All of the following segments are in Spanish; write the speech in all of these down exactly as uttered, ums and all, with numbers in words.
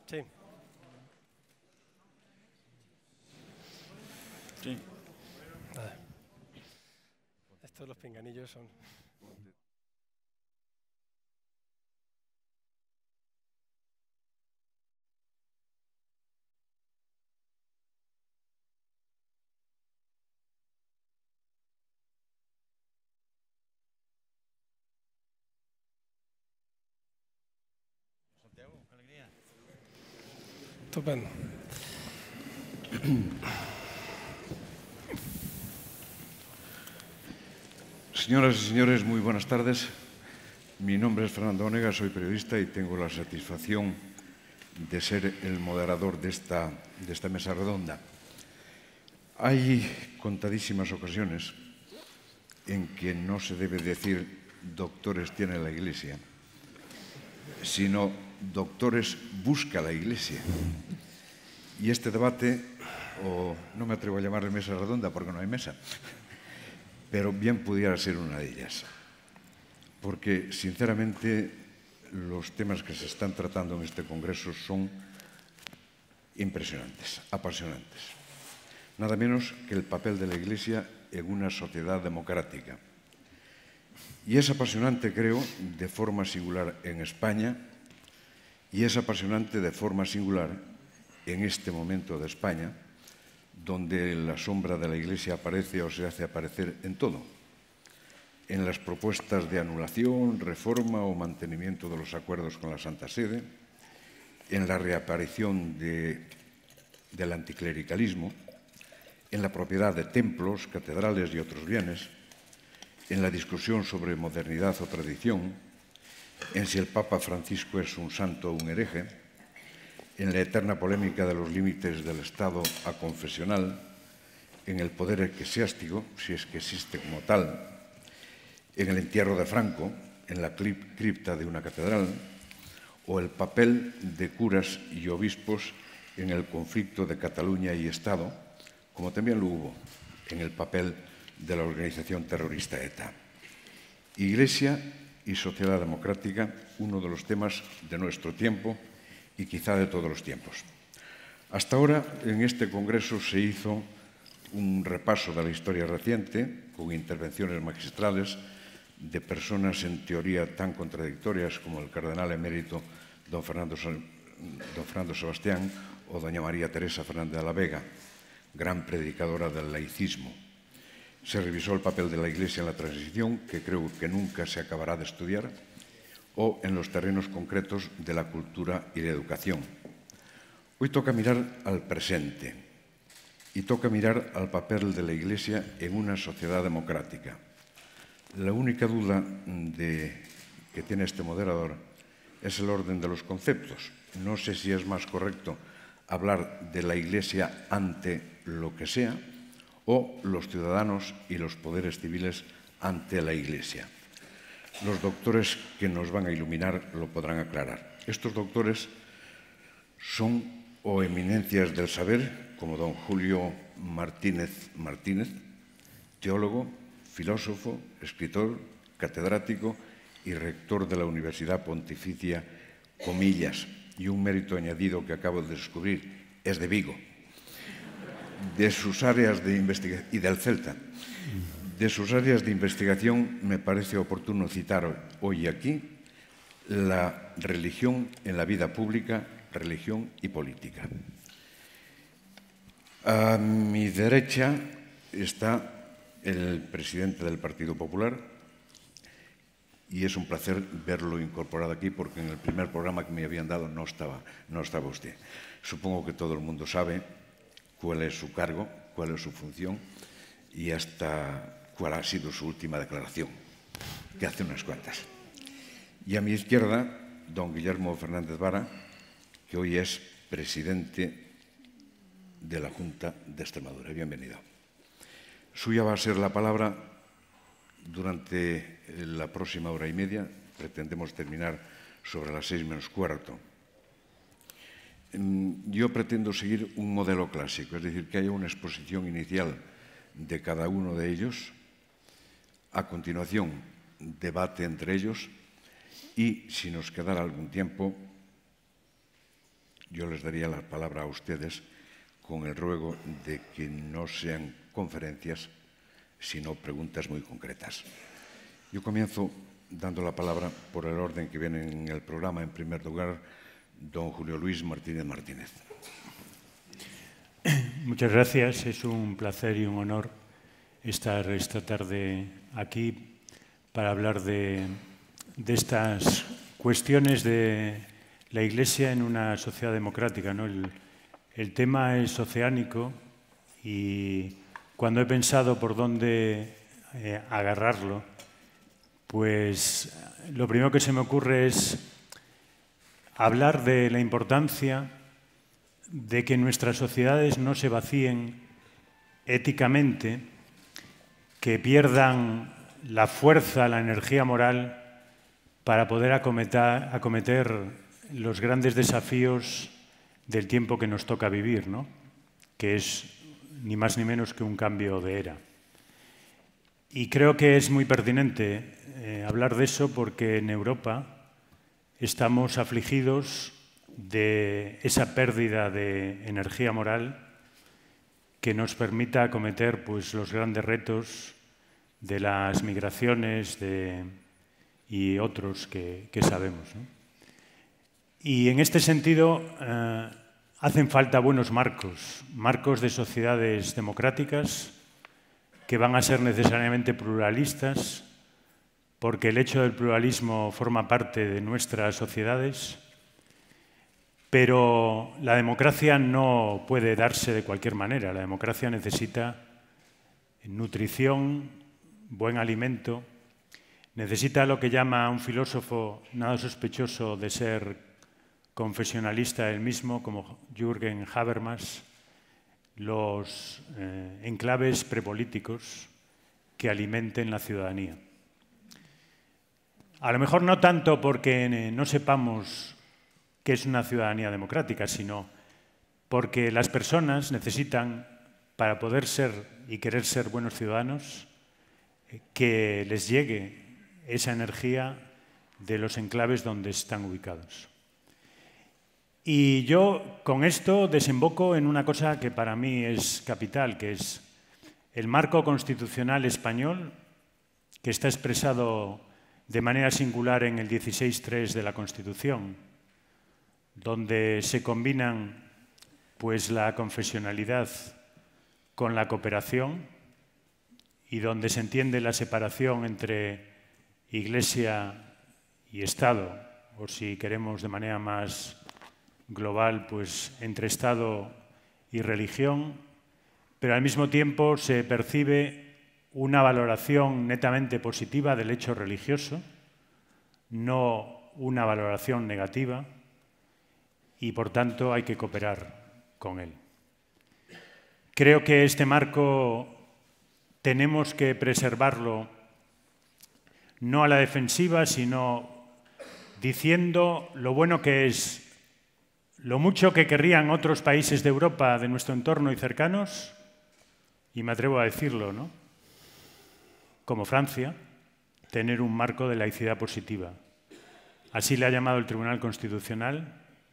Sí. Sí. Vale. Estos los pinganillos son... Santiago, qué alegría. Estupendo. Señoras y señores, muy buenas tardes. Mi nombre es Fernando Onega, soy periodista y tengo la satisfacción de ser el moderador de esta, de esta mesa redonda. Hay contadísimas ocasiones en que no se debe decir doctores tiene la Iglesia, sino doctores busca la Iglesia. Y este debate, o no me atrevo a llamarle mesa redonda porque no hay mesa, pero bien pudiera ser una de ellas. Porque, sinceramente, los temas que se están tratando en este Congreso son impresionantes, apasionantes. Nada menos que el papel de la Iglesia en una sociedad democrática. Y es apasionante, creo, de forma singular en España, y es apasionante de forma singular en este momento de España, donde la sombra de la Iglesia aparece o se hace aparecer en todo, en las propuestas de anulación, reforma o mantenimiento de los acuerdos con la Santa Sede, en la reaparición de, del anticlericalismo, en la propiedad de templos, catedrales y otros bienes, en la discusión sobre modernidad o tradición, en si el Papa Francisco es un santo o un hereje, en la eterna polémica de los límites del Estado aconfesional, en el poder eclesiástico, si es que existe como tal, en el entierro de Franco, en la cripta de una catedral, o el papel de curas y obispos en el conflicto de Cataluña y Estado, como también lo hubo en el papel de la organización terrorista ETA. Iglesia y sociedad democrática, uno de los temas de nuestro tiempo y quizá de todos los tiempos. Hasta ahora, en este Congreso se hizo un repaso de la historia reciente, con intervenciones magistrales de personas en teoría tan contradictorias como el cardenal emérito don Fernando, don Fernando Sebastián o doña María Teresa Fernández de la Vega, gran predicadora del laicismo. Se revisó el papel de la Iglesia en la transición, que creo que nunca se acabará de estudiar, o en los terrenos concretos de la cultura y la educación. Hoy toca mirar al presente y toca mirar al papel de la Iglesia en una sociedad democrática. La única duda de, que tiene este moderador es el orden de los conceptos. No sé si es más correcto hablar de la Iglesia ante lo que sea o los ciudadanos y los poderes civiles ante la Iglesia. Los doctores que nos van a iluminar lo podrán aclarar. Estos doctores son o eminencias del saber, como don Julio Martínez Martínez, teólogo, filósofo, escritor, catedrático y rector de la Universidad Pontificia Comillas, y un mérito añadido que acabo de descubrir, es de Vigo, de sus áreas de investigación, y del Celta. De sus áreas de investigación me parece oportuno citar hoy aquí la religión en la vida pública, religión y política. A mi derecha está el presidente del Partido Popular y es un placer verlo incorporado aquí porque en el primer programa que me habían dado no estaba, no estaba usted. Supongo que todo el mundo sabe cuál es su cargo, cuál es su función y hasta cuál ha sido su última declaración, que hace unas cuantas. Y a mi izquierda, don Guillermo Fernández Vara, que hoy es presidente de la Junta de Extremadura. Bienvenido. Suya va a ser la palabra durante la próxima hora y media. Pretendemos terminar sobre las seis menos cuarto. Yo pretendo seguir un modelo clásico, es decir, que haya una exposición inicial de cada uno de ellos, a continuación debate entre ellos y, si nos quedara algún tiempo, yo les daría la palabra a ustedes con el ruego de que no sean conferencias, sino preguntas muy concretas. Yo comienzo dando la palabra por el orden que viene en el programa. En primer lugar, don Julio Luis Martínez Martínez. Muchas gracias. Es un placer y un honor estar esta tarde aquí para hablar de, de estas cuestiones de la Iglesia en una sociedad democrática, ¿no? El, el tema es oceánico y cuando he pensado por dónde eh, agarrarlo, pues lo primero que se me ocurre es hablar de la importancia de que nuestras sociedades no se vacíen éticamente, que pierdan la fuerza, la energía moral para poder acometer, acometer los grandes desafíos del tiempo que nos toca vivir, ¿no? Que es ni más ni menos que un cambio de era. Y creo que es muy pertinente eh, hablar de eso porque en Europa estamos afligidos de esa pérdida de energía moral que nos permita acometer pues, los grandes retos de las migraciones de, y otros que, que sabemos, ¿no? Y en este sentido eh, hacen falta buenos marcos, marcos de sociedades democráticas que van a ser necesariamente pluralistas, porque el hecho del pluralismo forma parte de nuestras sociedades. Pero la democracia no puede darse de cualquier manera. La democracia necesita nutrición, buen alimento, necesita lo que llama un filósofo nada sospechoso de ser confesionalista él mismo, como Jürgen Habermas, los eh, enclaves prepolíticos que alimenten la ciudadanía. A lo mejor no tanto porque no sepamos que es una ciudadanía democrática, sino porque las personas necesitan, para poder ser y querer ser buenos ciudadanos, que les llegue esa energía de los enclaves donde están ubicados. Y yo con esto desemboco en una cosa que para mí es capital, que es el marco constitucional español, que está expresado de manera singular en el dieciséis punto tres de la Constitución, donde se combinan pues, la confesionalidad con la cooperación y donde se entiende la separación entre Iglesia y Estado, o si queremos de manera más global, pues entre Estado y religión, pero al mismo tiempo se percibe una valoración netamente positiva del hecho religioso, no una valoración negativa, y por tanto hay que cooperar con él. Creo que este marco tenemos que preservarlo no a la defensiva, sino diciendo lo bueno que es, lo mucho que querrían otros países de Europa, de nuestro entorno y cercanos, y me atrevo a decirlo, ¿no? Como Francia, tener un marco de laicidad positiva. Así le ha llamado el Tribunal Constitucional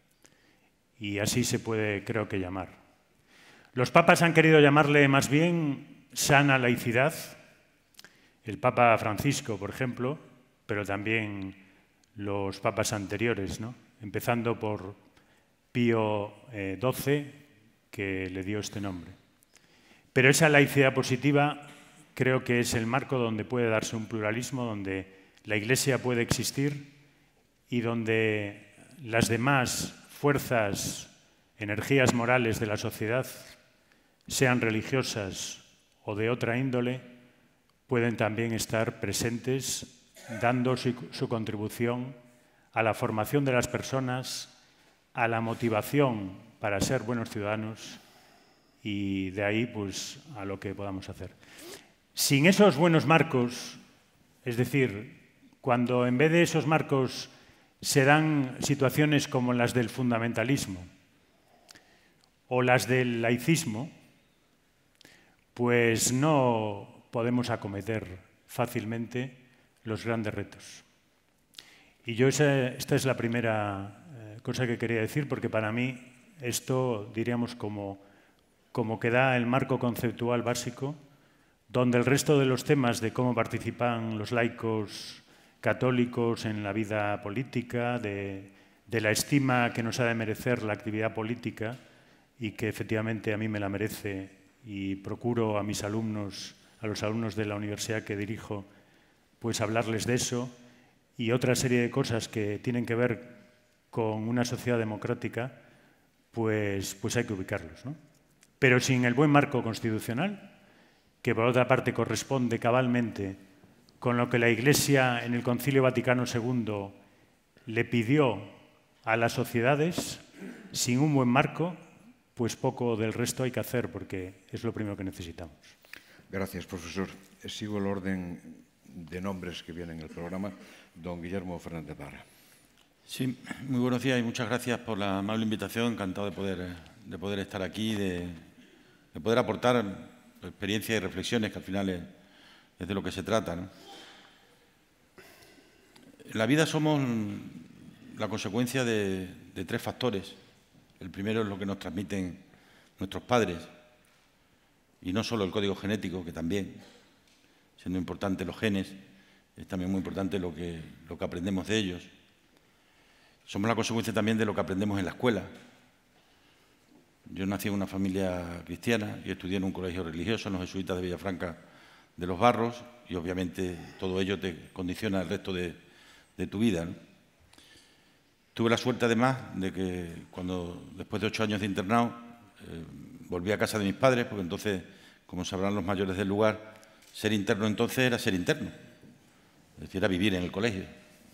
y así se puede, creo que, llamar. Los papas han querido llamarle más bien sana laicidad, el Papa Francisco, por ejemplo, pero también los papas anteriores, ¿no? Empezando por Pío doce, que le dio este nombre. Pero esa laicidad positiva creo que es el marco donde puede darse un pluralismo, donde la Iglesia puede existir y donde las demás fuerzas, energías morales de la sociedad, sean religiosas o de otra índole, pueden también estar presentes dando su, su contribución a la formación de las personas, a la motivación para ser buenos ciudadanos y de ahí pues, a lo que podamos hacer. Sin esos buenos marcos, es decir, cuando en vez de esos marcos se dan situaciones como las del fundamentalismo o las del laicismo, pues no podemos acometer fácilmente los grandes retos. Y yo esa, esta es la primera eh, cosa que quería decir, porque para mí esto, diríamos, como, como que da el marco conceptual básico, donde el resto de los temas de cómo participan los laicos católicos en la vida política, de, de la estima que nos ha de merecer la actividad política y que efectivamente a mí me la merece, y procuro a mis alumnos, a los alumnos de la universidad que dirijo, pues hablarles de eso, y otra serie de cosas que tienen que ver con una sociedad democrática, pues, pues hay que ubicarlos, ¿no? Pero sin el buen marco constitucional, que por otra parte corresponde cabalmente con lo que la Iglesia en el Concilio Vaticano segundo le pidió a las sociedades, sin un buen marco, pues poco del resto hay que hacer, porque es lo primero que necesitamos. Gracias, profesor. Sigo el orden de nombres que vienen en el programa. Don Guillermo Fernández Barra. Sí, muy buenos días y muchas gracias por la amable invitación. Encantado de poder, de poder estar aquí, de, de poder aportar experiencias y reflexiones, que al final es, es de lo que se trata, ¿no? En la vida somos la consecuencia de, de tres factores. El primero es lo que nos transmiten nuestros padres, y no solo el código genético, que también, siendo importante los genes, es también muy importante lo que, lo que aprendemos de ellos. Somos la consecuencia también de lo que aprendemos en la escuela. Yo nací en una familia cristiana y estudié en un colegio religioso, en los jesuitas de Villafranca de los Barros, y obviamente todo ello te condiciona el resto de, de tu vida, ¿no? Tuve la suerte, además, de que cuando, después de ocho años de internado, eh, volví a casa de mis padres, porque entonces, como sabrán los mayores del lugar, ser interno entonces era ser interno, es decir, era vivir en el colegio.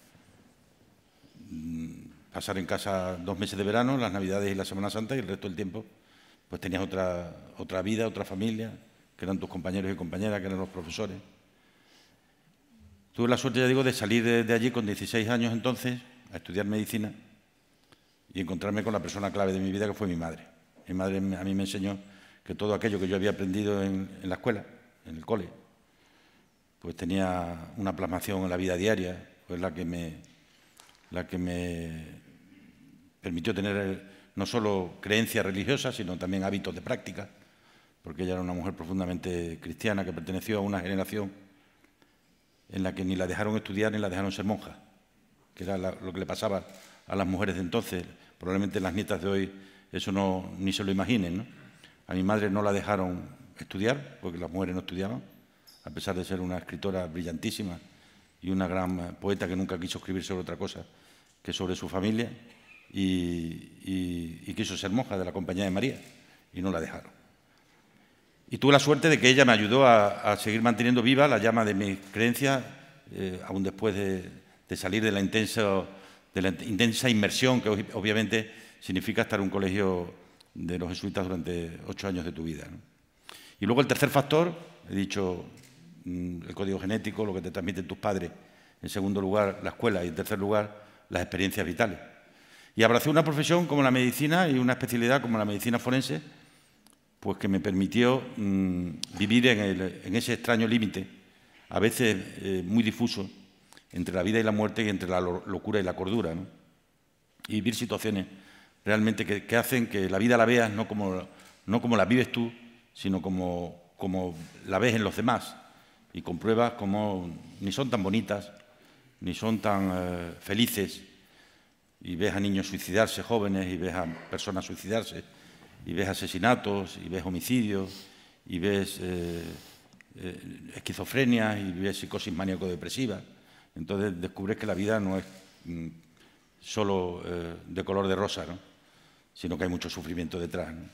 Pasar en casa dos meses de verano, las Navidades y la Semana Santa, y el resto del tiempo pues tenías otra, otra vida, otra familia, que eran tus compañeros y compañeras, que eran los profesores. Tuve la suerte, ya digo, de salir de, de allí con dieciséis años entonces, a estudiar medicina y encontrarme con la persona clave de mi vida, que fue mi madre. Mi madre a mí me enseñó que todo aquello que yo había aprendido en, en la escuela, en el cole, pues tenía una plasmación en la vida diaria, pues la que me, la que me permitió tener no solo creencias religiosas, sino también hábitos de práctica, porque ella era una mujer profundamente cristiana que perteneció a una generación en la que ni la dejaron estudiar ni la dejaron ser monja, que era la, lo que le pasaba a las mujeres de entonces. Probablemente las nietas de hoy eso no, ni se lo imaginen, ¿no? A mi madre no la dejaron estudiar, porque las mujeres no estudiaban, a pesar de ser una escritora brillantísima y una gran poeta que nunca quiso escribir sobre otra cosa que sobre su familia, y, y, y quiso ser monja de la Compañía de María, y no la dejaron. Y tuve la suerte de que ella me ayudó a, a seguir manteniendo viva la llama de mis creencias, eh, aún después de, de salir de la, intensa, de la intensa inmersión que obviamente significa estar en un colegio de los jesuitas durante ocho años de tu vida, ¿no? Y luego el tercer factor, he dicho, el código genético, lo que te transmiten tus padres. En segundo lugar, la escuela, y en tercer lugar, las experiencias vitales. Y abracé una profesión como la medicina y una especialidad como la medicina forense, pues que me permitió mmm, vivir en, el, en ese extraño límite, a veces eh, muy difuso, entre la vida y la muerte, y entre la locura y la cordura, ¿no? Y vivir situaciones realmente que, que hacen que la vida la veas no como, no como la vives tú, sino como, como la ves en los demás, y compruebas cómo ni son tan bonitas, ni son tan eh, felices, y ves a niños suicidarse jóvenes, y ves a personas suicidarse, y ves asesinatos, y ves homicidios, y ves eh, eh, esquizofrenia, y ves psicosis maníaco-depresiva. Entonces descubres que la vida no es mm, solo eh, de color de rosa, ¿no? Sino que hay mucho sufrimiento detrás, ¿no?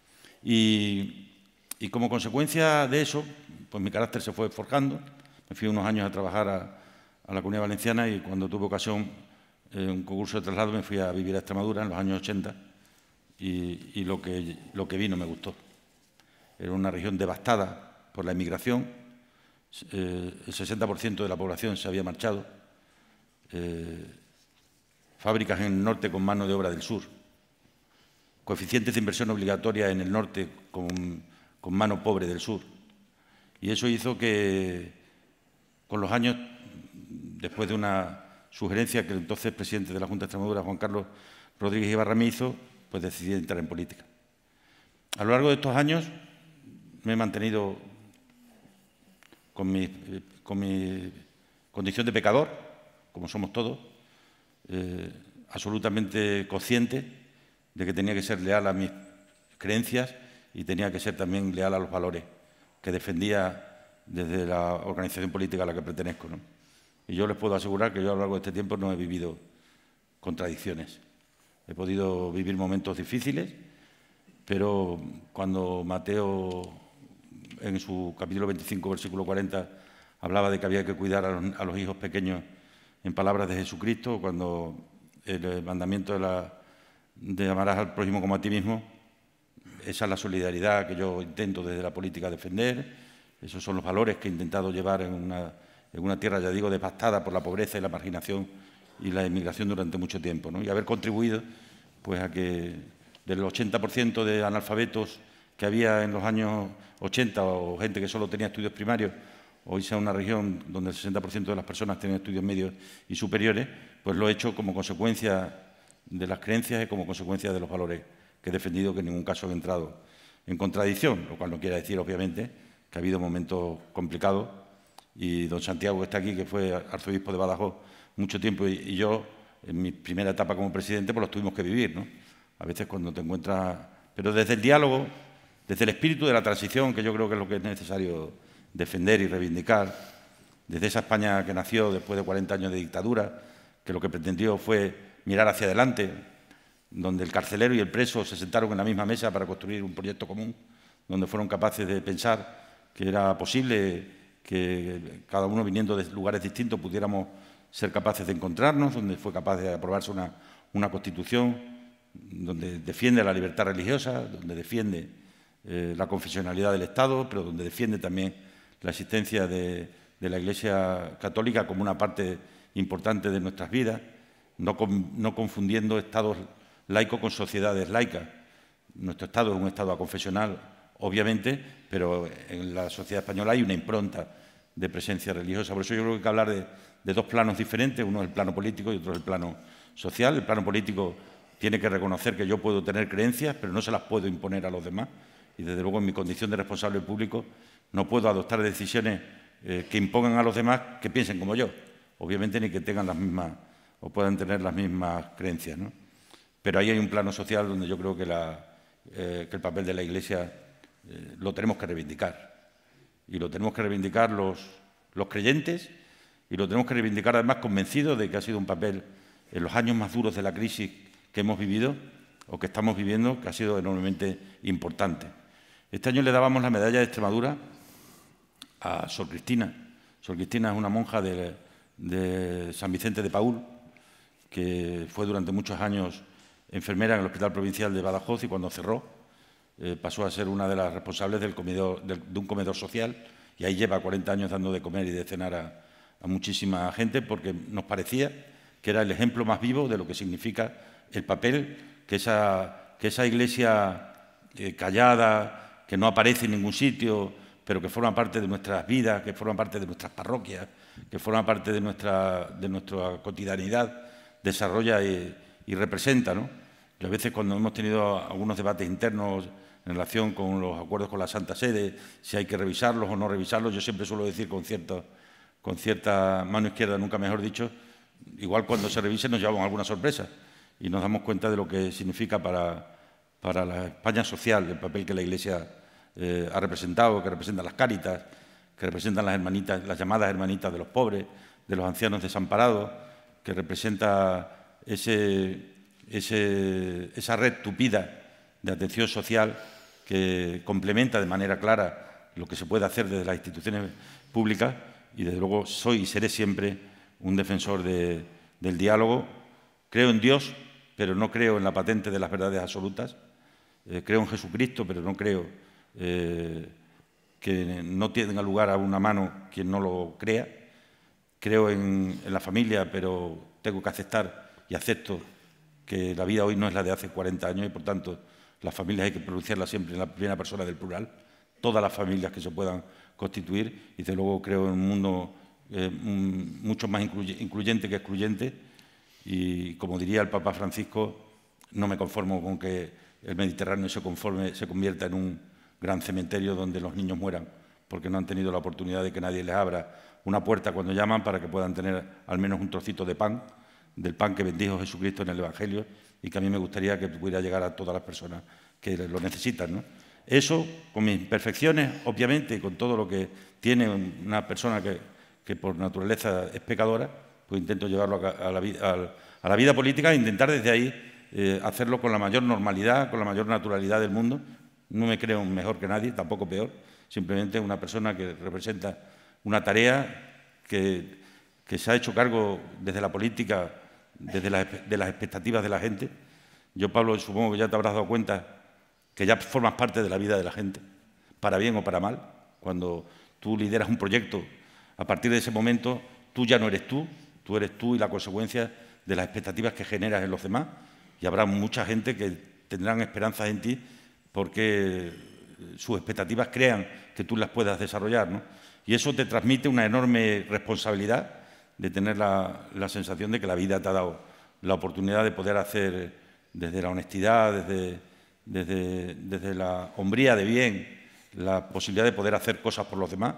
Y, y como consecuencia de eso, pues mi carácter se fue forjando. Me fui unos años a trabajar a, a la Comunidad Valenciana, y cuando tuve ocasión, en un concurso de traslado, me fui a vivir a Extremadura en los años ochenta, y, y lo, que, lo que vi no me gustó. Era una región devastada por la inmigración, eh, el sesenta por ciento de la población se había marchado, eh, fábricas en el norte con mano de obra del sur, coeficientes de inversión obligatoria en el norte con, con mano pobre del sur. Y eso hizo que, con los años, después de una sugerencia que el entonces presidente de la Junta de Extremadura, Juan Carlos Rodríguez Ibarra, me hizo, pues decidí entrar en política. A lo largo de estos años me he mantenido con mi, con mi condición de pecador, como somos todos, eh, absolutamente consciente de que tenía que ser leal a mis creencias y tenía que ser también leal a los valores que defendía desde la organización política a la que pertenezco, ¿no? Y yo les puedo asegurar que yo a lo largo de este tiempo no he vivido contradicciones. He podido vivir momentos difíciles, pero cuando Mateo, en su capítulo veinticinco, versículo cuarenta, hablaba de que había que cuidar a los, a los hijos pequeños en palabras de Jesucristo, cuando el mandamiento de, la, de amarás al prójimo como a ti mismo, esa es la solidaridad que yo intento desde la política defender. Esos son los valores que he intentado llevar en una, en una tierra, ya digo, devastada por la pobreza y la marginación y la inmigración durante mucho tiempo, ¿no? Y haber contribuido pues, a que del ochenta por ciento de analfabetos que había en los años ochenta o gente que solo tenía estudios primarios, hoy sea una región donde el sesenta por ciento de las personas tienen estudios medios y superiores, pues lo he hecho como consecuencia de las creencias y como consecuencia de los valores que he defendido, que en ningún caso he entrado en contradicción, lo cual no quiere decir, obviamente, que ha habido momentos complicados, y don Santiago, que está aquí, que fue arzobispo de Badajoz mucho tiempo, y, y yo, en mi primera etapa como presidente, pues los tuvimos que vivir, ¿no? A veces cuando te encuentras... Pero desde el diálogo, desde el espíritu de la transición, que yo creo que es lo que es necesario defender y reivindicar, desde esa España que nació después de cuarenta años de dictadura, que lo que pretendió fue mirar hacia adelante, donde el carcelero y el preso se sentaron en la misma mesa para construir un proyecto común, donde fueron capaces de pensar que era posible que cada uno viniendo de lugares distintos pudiéramos ser capaces de encontrarnos, donde fue capaz de aprobarse una, una Constitución donde defiende la libertad religiosa, donde defiende eh, la confesionalidad del Estado, pero donde defiende también la existencia de, de la Iglesia Católica como una parte importante de nuestras vidas, no, con, no confundiendo estados laicos con sociedades laicas. Nuestro Estado es un Estado aconfesional, obviamente, pero en la sociedad española hay una impronta de presencia religiosa. Por eso yo creo que hay que hablar de, de dos planos diferentes, uno es el plano político y otro es el plano social. El plano político tiene que reconocer que yo puedo tener creencias, pero no se las puedo imponer a los demás. Y, desde luego, en mi condición de responsable público, no puedo adoptar decisiones eh, que impongan a los demás que piensen como yo. Obviamente, ni que tengan las mismas o puedan tener las mismas creencias, ¿no? Pero ahí hay un plano social donde yo creo que, la, eh, que el papel de la Iglesia eh, lo tenemos que reivindicar. Y lo tenemos que reivindicar los, los creyentes, y lo tenemos que reivindicar además convencidos de que ha sido un papel en los años más duros de la crisis que hemos vivido o que estamos viviendo, que ha sido enormemente importante. Este año le dábamos la medalla de Extremadura a Sor Cristina. Sor Cristina es una monja de, de San Vicente de Paúl, que fue durante muchos años enfermera en el Hospital Provincial de Badajoz, y cuando cerró eh, pasó a ser una de las responsables del comedor, del, de un comedor social, y ahí lleva cuarenta años dando de comer y de cenar a, a muchísima gente, porque nos parecía que era el ejemplo más vivo de lo que significa el papel que esa, que esa Iglesia eh, callada, que no aparece en ningún sitio, pero que forma parte de nuestras vidas, que forma parte de nuestras parroquias, que forma parte de nuestra, de nuestra cotidianidad, desarrolla y, y representa, ¿no? Y a veces, cuando hemos tenido algunos debates internos en relación con los acuerdos con la Santa Sede, si hay que revisarlos o no revisarlos, yo siempre suelo decir con cierta, con cierta mano izquierda, nunca mejor dicho, igual cuando se revisen nos llevamos alguna sorpresa y nos damos cuenta de lo que significa para, para la España social el papel que la Iglesia eh, ha representado, que representan las Cáritas, que representan las hermanitas, las llamadas hermanitas de los pobres, de los ancianos desamparados, que representa ese, ese, esa red tupida de atención social que complementa de manera clara lo que se puede hacer desde las instituciones públicas, y desde luego soy y seré siempre un defensor de, del diálogo. Creo en Dios, pero no creo en la patente de las verdades absolutas. Eh, creo en Jesucristo, pero no creo eh, que no tenga lugar a una mano quien no lo crea. Creo en, en la familia, pero tengo que aceptar y acepto que la vida hoy no es la de hace cuarenta años y, por tanto, las familias hay que pronunciarlas siempre en la primera persona del plural, todas las familias que se puedan constituir, y desde luego creo en un mundo eh, mucho más incluyente que excluyente. Y, como diría el Papa Francisco, no me conformo con que el Mediterráneo se, conforme, se convierta en un gran cementerio donde los niños mueran porque no han tenido la oportunidad de que nadie les abra una puerta cuando llaman para que puedan tener al menos un trocito de pan, del pan que bendijo Jesucristo en el Evangelio y que a mí me gustaría que pudiera llegar a todas las personas que lo necesitan, ¿no? Eso, con mis imperfecciones, obviamente, y con todo lo que tiene una persona que, que por naturaleza es pecadora, pues intento llevarlo a la, a a la vida política e intentar desde ahí eh, hacerlo con la mayor normalidad, con la mayor naturalidad del mundo. No me creo mejor que nadie, tampoco peor, simplemente una persona que representa una tarea que, que se ha hecho cargo desde la política, desde las, de las expectativas de la gente. Yo, Pablo, supongo que ya te habrás dado cuenta que ya formas parte de la vida de la gente, para bien o para mal. Cuando tú lideras un proyecto, a partir de ese momento tú ya no eres tú, tú eres tú y la consecuencia de las expectativas que generas en los demás, y habrá mucha gente que tendrán esperanzas en ti porque sus expectativas crean que tú las puedas desarrollar, ¿no? Y eso te transmite una enorme responsabilidad de tener la, la sensación de que la vida te ha dado la oportunidad de poder hacer desde la honestidad, desde, desde, desde la hombría de bien, la posibilidad de poder hacer cosas por los demás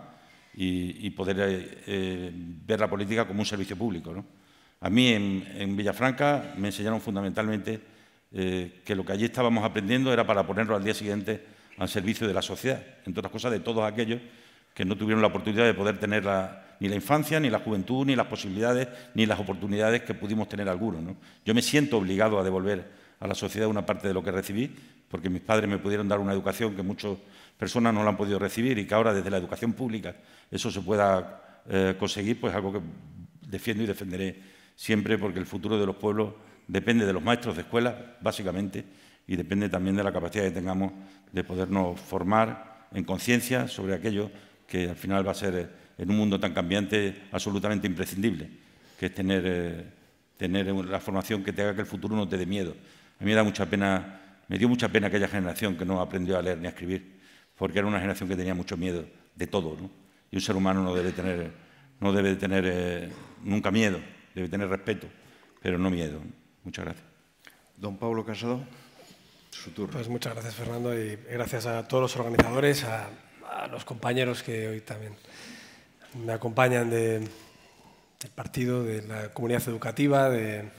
y, y poder eh, eh, ver la política como un servicio público, ¿no? A mí en, en Villafranca me enseñaron fundamentalmente eh, que lo que allí estábamos aprendiendo era para ponerlo al día siguiente al servicio de la sociedad, entre otras cosas de todos aquellos que no tuvieron la oportunidad de poder tener la, ni la infancia, ni la juventud, ni las posibilidades, ni las oportunidades que pudimos tener algunos, ¿no? Yo me siento obligado a devolver a la sociedad una parte de lo que recibí, porque mis padres me pudieron dar una educación que muchas personas no la han podido recibir y que ahora desde la educación pública eso se pueda eh, conseguir, pues algo que defiendo y defenderé siempre, porque el futuro de los pueblos depende de los maestros de escuela, básicamente, y depende también de la capacidad que tengamos de podernos formar en conciencia sobre aquello que al final va a ser, en un mundo tan cambiante, absolutamente imprescindible, que es tener, eh, tener la formación que te haga que el futuro no te dé miedo. A mí me da mucha pena, me dio mucha pena aquella generación que no aprendió a leer ni a escribir, porque era una generación que tenía mucho miedo de todo, ¿no? Y un ser humano no debe tener, no debe tener eh, nunca miedo, debe tener respeto, pero no miedo. Muchas gracias. Don Pablo Casado, su turno. Pues muchas gracias, Fernando, y gracias a todos los organizadores, a, a los compañeros que hoy también me acompañan de, del partido, de la comunidad educativa. De,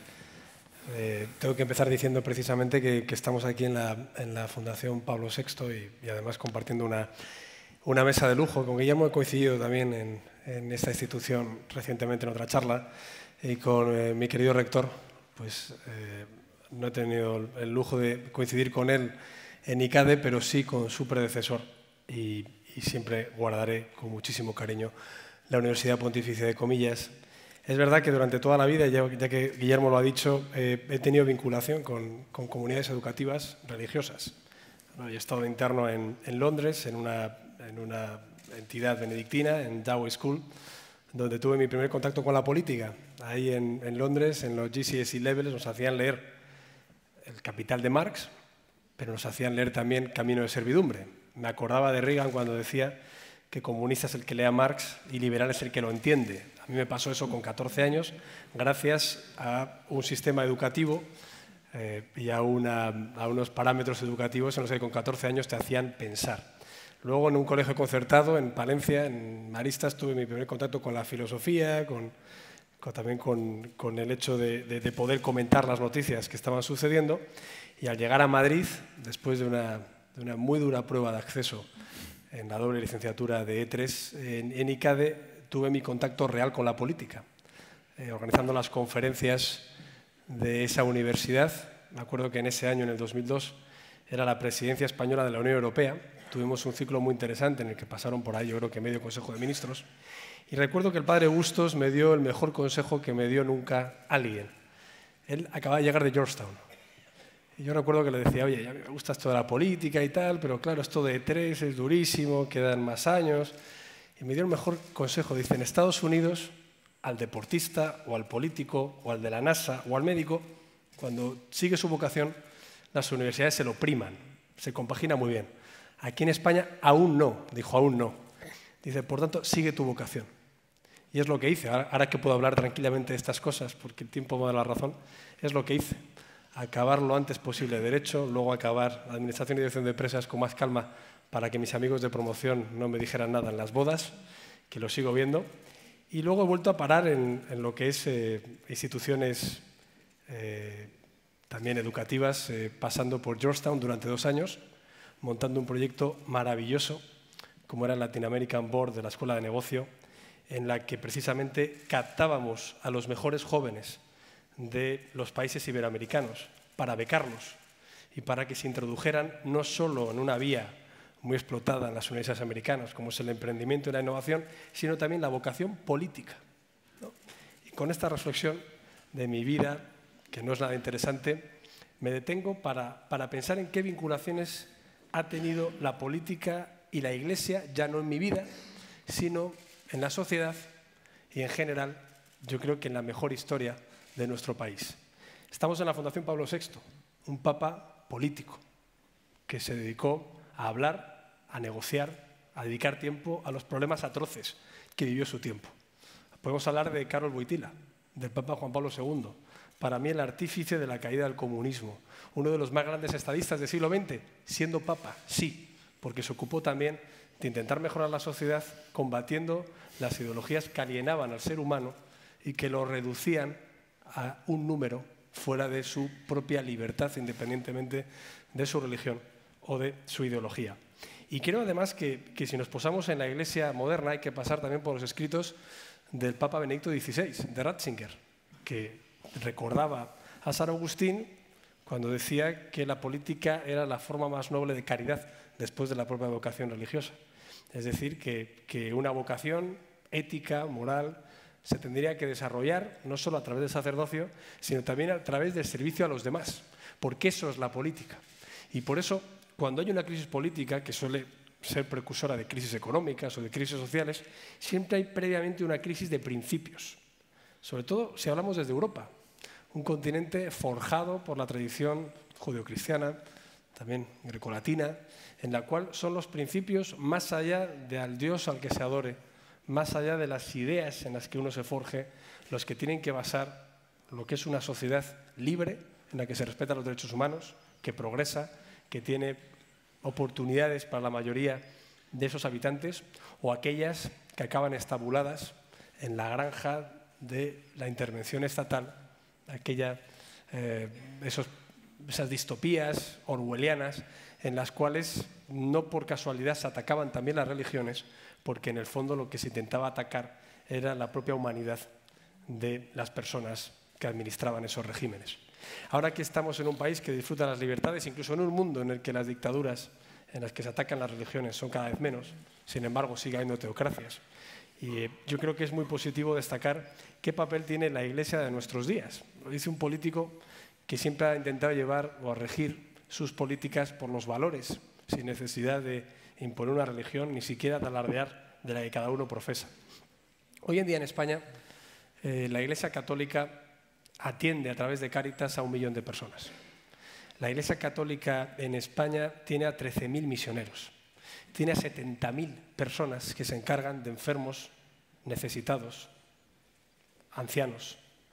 de, tengo que empezar diciendo precisamente que, que estamos aquí en la, en la Fundación Pablo sexto y, y además compartiendo una, una mesa de lujo. Con Guillermo he coincidido también en, en esta institución recientemente en otra charla. Y con eh, mi querido rector, pues eh, no he tenido el lujo de coincidir con él en ICADE, pero sí con su predecesor y, y siempre guardaré con muchísimo cariño la Universidad Pontificia de Comillas. Es verdad que durante toda la vida, ya, ya que Guillermo lo ha dicho, eh, he tenido vinculación con, con comunidades educativas religiosas. Bueno, yo he estado interno en, en Londres, en una, en una entidad benedictina, en Dowie School, donde tuve mi primer contacto con la política. Ahí en, en Londres, en los G C S E Levels, nos hacían leer El Capital de Marx, pero nos hacían leer también Camino de Servidumbre. Me acordaba de Reagan cuando decía que comunista es el que lea Marx y liberal es el que lo entiende. A mí me pasó eso con catorce años, gracias a un sistema educativo eh, y a, una, a unos parámetros educativos en los que con catorce años te hacían pensar. Luego, en un colegio concertado, en Palencia, en Maristas, tuve mi primer contacto con la filosofía, con, con, también con, con el hecho de, de, de poder comentar las noticias que estaban sucediendo. Y al llegar a Madrid, después de una, de una muy dura prueba de acceso en la doble licenciatura de E tres, en, en ICADE, tuve mi contacto real con la política, eh, organizando las conferencias de esa universidad. Me acuerdo que en ese año, en el dos mil dos, era la presidencia española de la Unión Europea. Tuvimos un ciclo muy interesante en el que pasaron por ahí, yo creo que medio Consejo de Ministros. Y recuerdo que el padre Bustos me dio el mejor consejo que me dio nunca alguien. Él acababa de llegar de Georgetown. Y yo recuerdo que le decía, oye, ya me gusta esto de la política y tal, pero claro, esto de E tres es durísimo, quedan más años. Y me dio el mejor consejo. Dice, en Estados Unidos, al deportista o al político o al de la NASA o al médico, cuando sigue su vocación, las universidades se lo priman, se compagina muy bien. Aquí en España aún no, dijo aún no. Dice, por tanto, sigue tu vocación. Y es lo que hice. Ahora que puedo hablar tranquilamente de estas cosas, porque el tiempo me da la razón, es lo que hice. Acabar lo antes posible Derecho, luego acabar Administración y Dirección de Empresas con más calma para que mis amigos de promoción no me dijeran nada en las bodas, que lo sigo viendo. Y luego he vuelto a parar en, en lo que es eh, instituciones eh, también educativas, eh, pasando por Georgetown durante dos años, montando un proyecto maravilloso, como era el Latin American Board de la Escuela de Negocio, en la que precisamente captábamos a los mejores jóvenes de los países iberoamericanos para becarlos y para que se introdujeran no solo en una vía muy explotada en las universidades americanas, como es el emprendimiento y la innovación, sino también la vocación política, ¿no? Y con esta reflexión de mi vida, que no es nada interesante, me detengo para, para pensar en qué vinculaciones ha tenido la política y la Iglesia, ya no en mi vida, sino en la sociedad y en general, yo creo que en la mejor historia de nuestro país. Estamos en la Fundación Pablo sexto, un papa político que se dedicó a hablar, a negociar, a dedicar tiempo a los problemas atroces que vivió su tiempo. Podemos hablar de Karol Wojtyła, del Papa Juan Pablo segundo, para mí el artífice de la caída del comunismo, uno de los más grandes estadistas del siglo veinte, siendo papa, sí, porque se ocupó también de intentar mejorar la sociedad combatiendo las ideologías que alienaban al ser humano y que lo reducían a un número fuera de su propia libertad, independientemente de su religión o de su ideología. Y creo además que, que si nos posamos en la Iglesia moderna hay que pasar también por los escritos del Papa Benedicto dieciséis, de Ratzinger, que recordaba a San Agustín cuando decía que la política era la forma más noble de caridad después de la propia vocación religiosa. Es decir, que, que una vocación ética, moral, se tendría que desarrollar no solo a través del sacerdocio, sino también a través del servicio a los demás, porque eso es la política. Y por eso, cuando hay una crisis política, que suele ser precursora de crisis económicas o de crisis sociales, siempre hay previamente una crisis de principios, sobre todo si hablamos desde Europa, un continente forjado por la tradición judeocristiana, también grecolatina, en la cual son los principios más allá del Dios al que se adore, más allá de las ideas en las que uno se forje, los que tienen que basar lo que es una sociedad libre, en la que se respetan los derechos humanos, que progresa, que tiene oportunidades para la mayoría de esos habitantes, o aquellas que acaban estabuladas en la granja de la intervención estatal, aquella, eh, esos, esas distopías orwellianas en las cuales no por casualidad se atacaban también las religiones, porque en el fondo lo que se intentaba atacar era la propia humanidad de las personas que administraban esos regímenes. Ahora que estamos en un país que disfruta las libertades, incluso en un mundo en el que las dictaduras en las que se atacan las religiones son cada vez menos, sin embargo sigue habiendo teocracias. Y eh, yo creo que es muy positivo destacar qué papel tiene la Iglesia de nuestros días. Lo dice un político que siempre ha intentado llevar o a regir sus políticas por los valores, sin necesidad de imponer una religión, ni siquiera de alardear de la que cada uno profesa. Hoy en día en España, eh, la Iglesia Católica atiende a través de Cáritas a un millón de personas. La Iglesia Católica en España tiene a trece mil misioneros, tiene a setenta mil personas que se encargan de enfermos, necesitados, ancianos.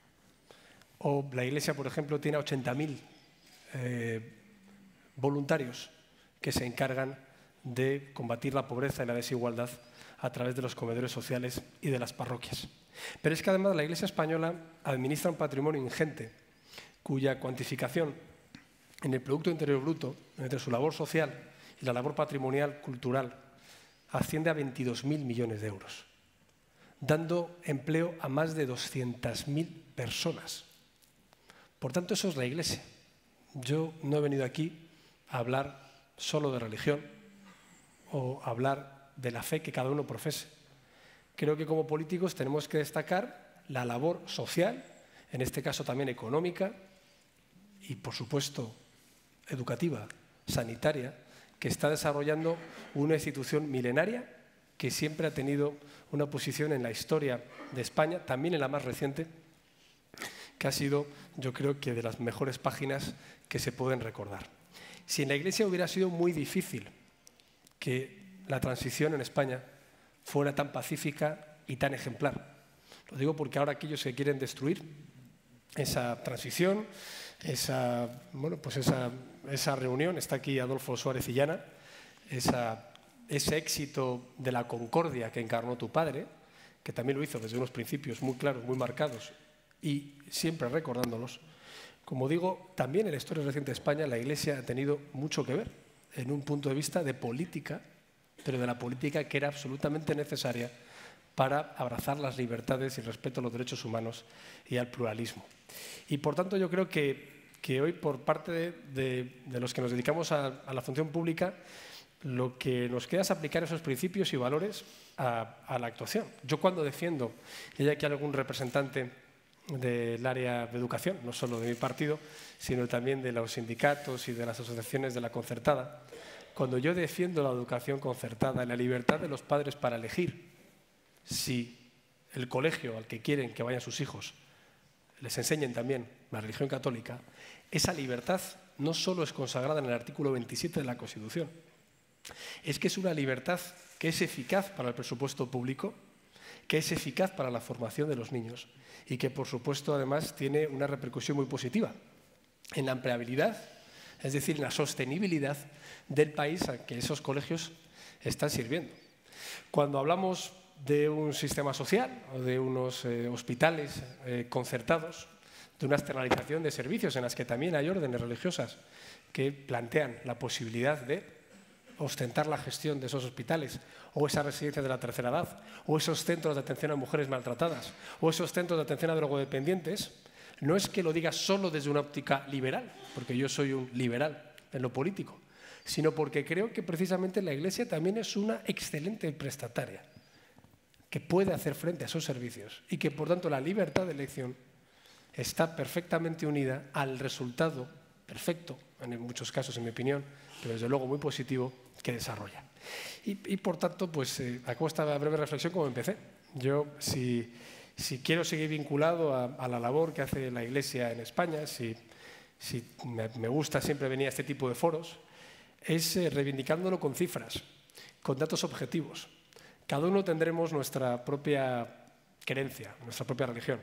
O la Iglesia, por ejemplo, tiene a ochenta mil eh, voluntarios que se encargan de combatir la pobreza y la desigualdad a través de los comedores sociales y de las parroquias. Pero es que además la Iglesia española administra un patrimonio ingente cuya cuantificación en el Producto Interior Bruto, entre su labor social y la labor patrimonial cultural, asciende a veintidós mil millones de euros, dando empleo a más de doscientas mil personas. Por tanto, eso es la Iglesia. Yo no he venido aquí a hablar solo de religión o a hablar de la fe que cada uno profese. Creo que como políticos tenemos que destacar la labor social, en este caso también económica y, por supuesto, educativa, sanitaria, que está desarrollando una institución milenaria que siempre ha tenido una posición en la historia de España, también en la más reciente, que ha sido, yo creo que de las mejores páginas que se pueden recordar. Si en la Iglesia hubiera sido muy difícil que la transición en España fuera tan pacífica y tan ejemplar, Lo digo porque ahora aquellos que quieren destruir esa transición, esa, bueno, pues esa, esa reunión, está aquí Adolfo Suárez Illana, esa, ese éxito de la concordia que encarnó tu padre, que también lo hizo desde unos principios muy claros, muy marcados, y siempre recordándolos. Como digo, también en la historia reciente de España la Iglesia ha tenido mucho que ver en un punto de vista de política, pero de la política que era absolutamente necesaria para abrazar las libertades y el respeto a los derechos humanos y al pluralismo. Y por tanto yo creo que, que hoy por parte de, de, de los que nos dedicamos a, a la función pública, lo que nos queda es aplicar esos principios y valores a, a la actuación. Yo cuando defiendo, y hay aquí algún representante del área de educación, no solo de mi partido, sino también de los sindicatos y de las asociaciones de la concertada, cuando yo defiendo la educación concertada y la libertad de los padres para elegir si el colegio al que quieren que vayan sus hijos les enseñen también la religión católica, esa libertad no solo es consagrada en el artículo veintisiete de la Constitución, es que es una libertad que es eficaz para el presupuesto público, que es eficaz para la formación de los niños y que, por supuesto, además tiene una repercusión muy positiva en la empleabilidad, es decir, en la sostenibilidad del país a que esos colegios están sirviendo. Cuando hablamos de un sistema social o de unos eh, hospitales eh, concertados, de una externalización de servicios en las que también hay órdenes religiosas que plantean la posibilidad de ostentar la gestión de esos hospitales o esas residencias de la tercera edad o esos centros de atención a mujeres maltratadas o esos centros de atención a drogodependientes, no es que lo diga solo desde una óptica liberal, porque yo soy un liberal en lo político, sino porque creo que precisamente la Iglesia también es una excelente prestataria que puede hacer frente a esos servicios y que, por tanto, la libertad de elección está perfectamente unida al resultado perfecto, en muchos casos, en mi opinión, pero desde luego muy positivo, que desarrolla. Y, y por tanto, pues eh, acabo esta breve reflexión como empecé. Yo, si, si quiero seguir vinculado a, a la labor que hace la Iglesia en España, si, si me, me gusta siempre venir a este tipo de foros, es eh, reivindicándolo con cifras, con datos objetivos. Cada uno tendremos nuestra propia creencia, nuestra propia religión.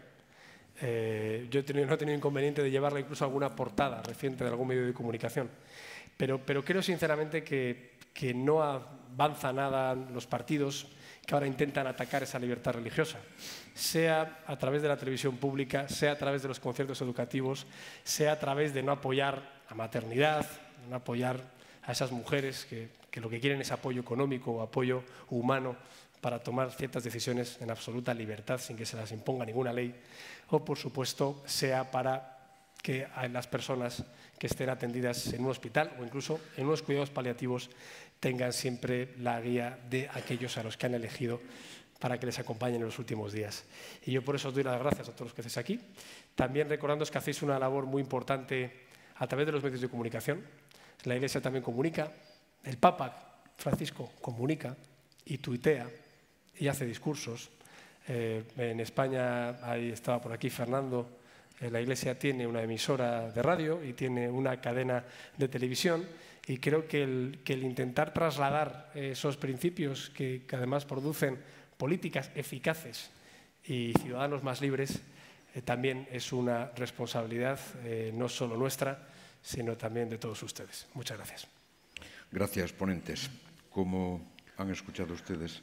Eh, yo he tenido, no he tenido inconveniente de llevarla incluso a alguna portada reciente de algún medio de comunicación, pero, pero creo sinceramente que, que no avanza nada los partidos que ahora intentan atacar esa libertad religiosa, sea a través de la televisión pública, sea a través de los conciertos educativos, sea a través de no apoyar a maternidad, no apoyar a esas mujeres que, que lo que quieren es apoyo económico o apoyo humano para tomar ciertas decisiones en absoluta libertad sin que se las imponga ninguna ley, o por supuesto sea para que las personas que estén atendidas en un hospital o incluso en unos cuidados paliativos tengan siempre la guía de aquellos a los que han elegido para que les acompañen en los últimos días. Y yo por eso os doy las gracias a todos los que estéis aquí. También recordándoos que hacéis una labor muy importante a través de los medios de comunicación. La Iglesia también comunica, el Papa Francisco comunica y tuitea y hace discursos. Eh, en España, ahí estaba por aquí Fernando, eh, la Iglesia tiene una emisora de radio y tiene una cadena de televisión y creo que el, que el intentar trasladar esos principios que, que además producen políticas eficaces y ciudadanos más libres eh, también es una responsabilidad eh, no solo nuestra, sino también de todos ustedes. Muchas gracias. Gracias, ponentes. Como han escuchado ustedes,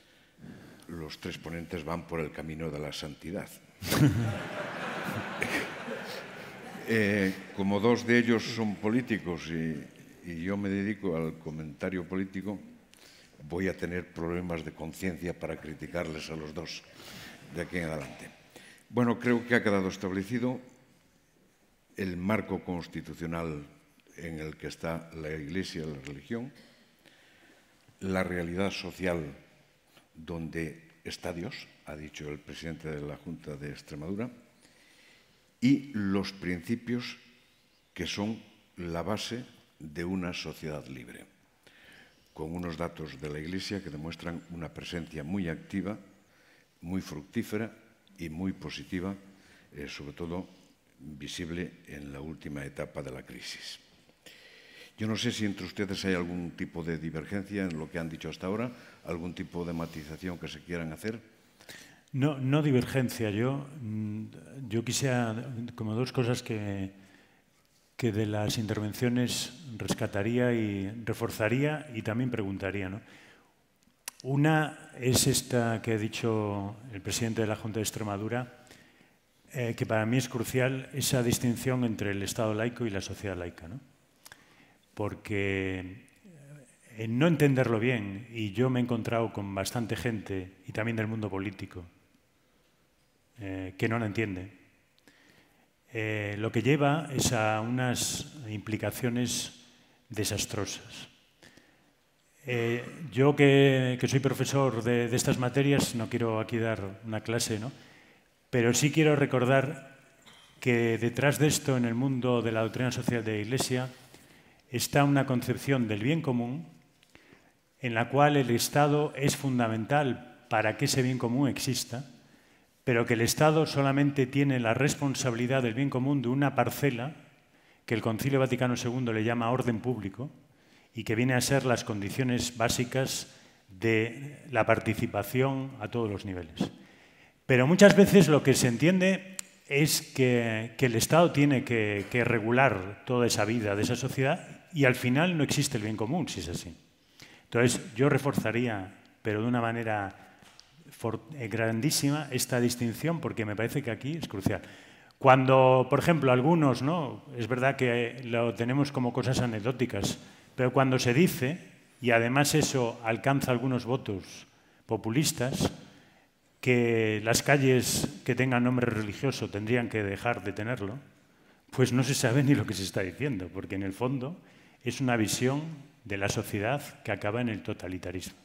los tres ponentes van por el camino de la santidad. eh, como dos de ellos son políticos y, y yo me dedico al comentario político, voy a tener problemas de conciencia para criticarles a los dos de aquí en adelante. Bueno, creo que ha quedado establecido el marco constitucional en el que está la Iglesia, la religión, la realidad social donde está Dios, ha dicho el presidente de la Junta de Extremadura, y los principios que son la base de una sociedad libre, con unos datos de la Iglesia que demuestran una presencia muy activa, muy fructífera y muy positiva, eh, sobre todo visible en la última etapa de la crisis. Yo no sé si entre ustedes hay algún tipo de divergencia en lo que han dicho hasta ahora, algún tipo de matización que se quieran hacer. No, no divergencia. Yo, yo quisiera, como dos cosas que, que de las intervenciones rescataría y reforzaría y también preguntaría, ¿no? Una es esta que ha dicho el presidente de la Junta de Extremadura, eh, que para mí es crucial, esa distinción entre el Estado laico y la sociedad laica, ¿no? Porque en no entenderlo bien, y yo me he encontrado con bastante gente, y también del mundo político, eh, que no lo entiende, eh, lo que lleva es a unas implicaciones desastrosas. Eh, yo que, que soy profesor de, de estas materias, no quiero aquí dar una clase, ¿no? Pero sí quiero recordar que detrás de esto, en el mundo de la doctrina social de la Iglesia, está una concepción del bien común en la cual el Estado es fundamental para que ese bien común exista, pero que el Estado solamente tiene la responsabilidad del bien común de una parcela que el Concilio Vaticano segundo le llama orden público y que viene a ser las condiciones básicas de la participación a todos los niveles. Pero muchas veces lo que se entiende es que, que el Estado tiene que, que regular toda esa vida de esa sociedad y al final no existe el bien común, si es así. Entonces, yo reforzaría, pero de una manera grandísima, esta distinción, porque me parece que aquí es crucial. Cuando, por ejemplo, algunos, ¿no? Es verdad que lo tenemos como cosas anecdóticas, pero cuando se dice, y además eso alcanza algunos votos populistas, que las calles que tengan nombre religioso tendrían que dejar de tenerlo, pues no se sabe ni lo que se está diciendo, porque en el fondo es una visión de la sociedad que acaba en el totalitarismo.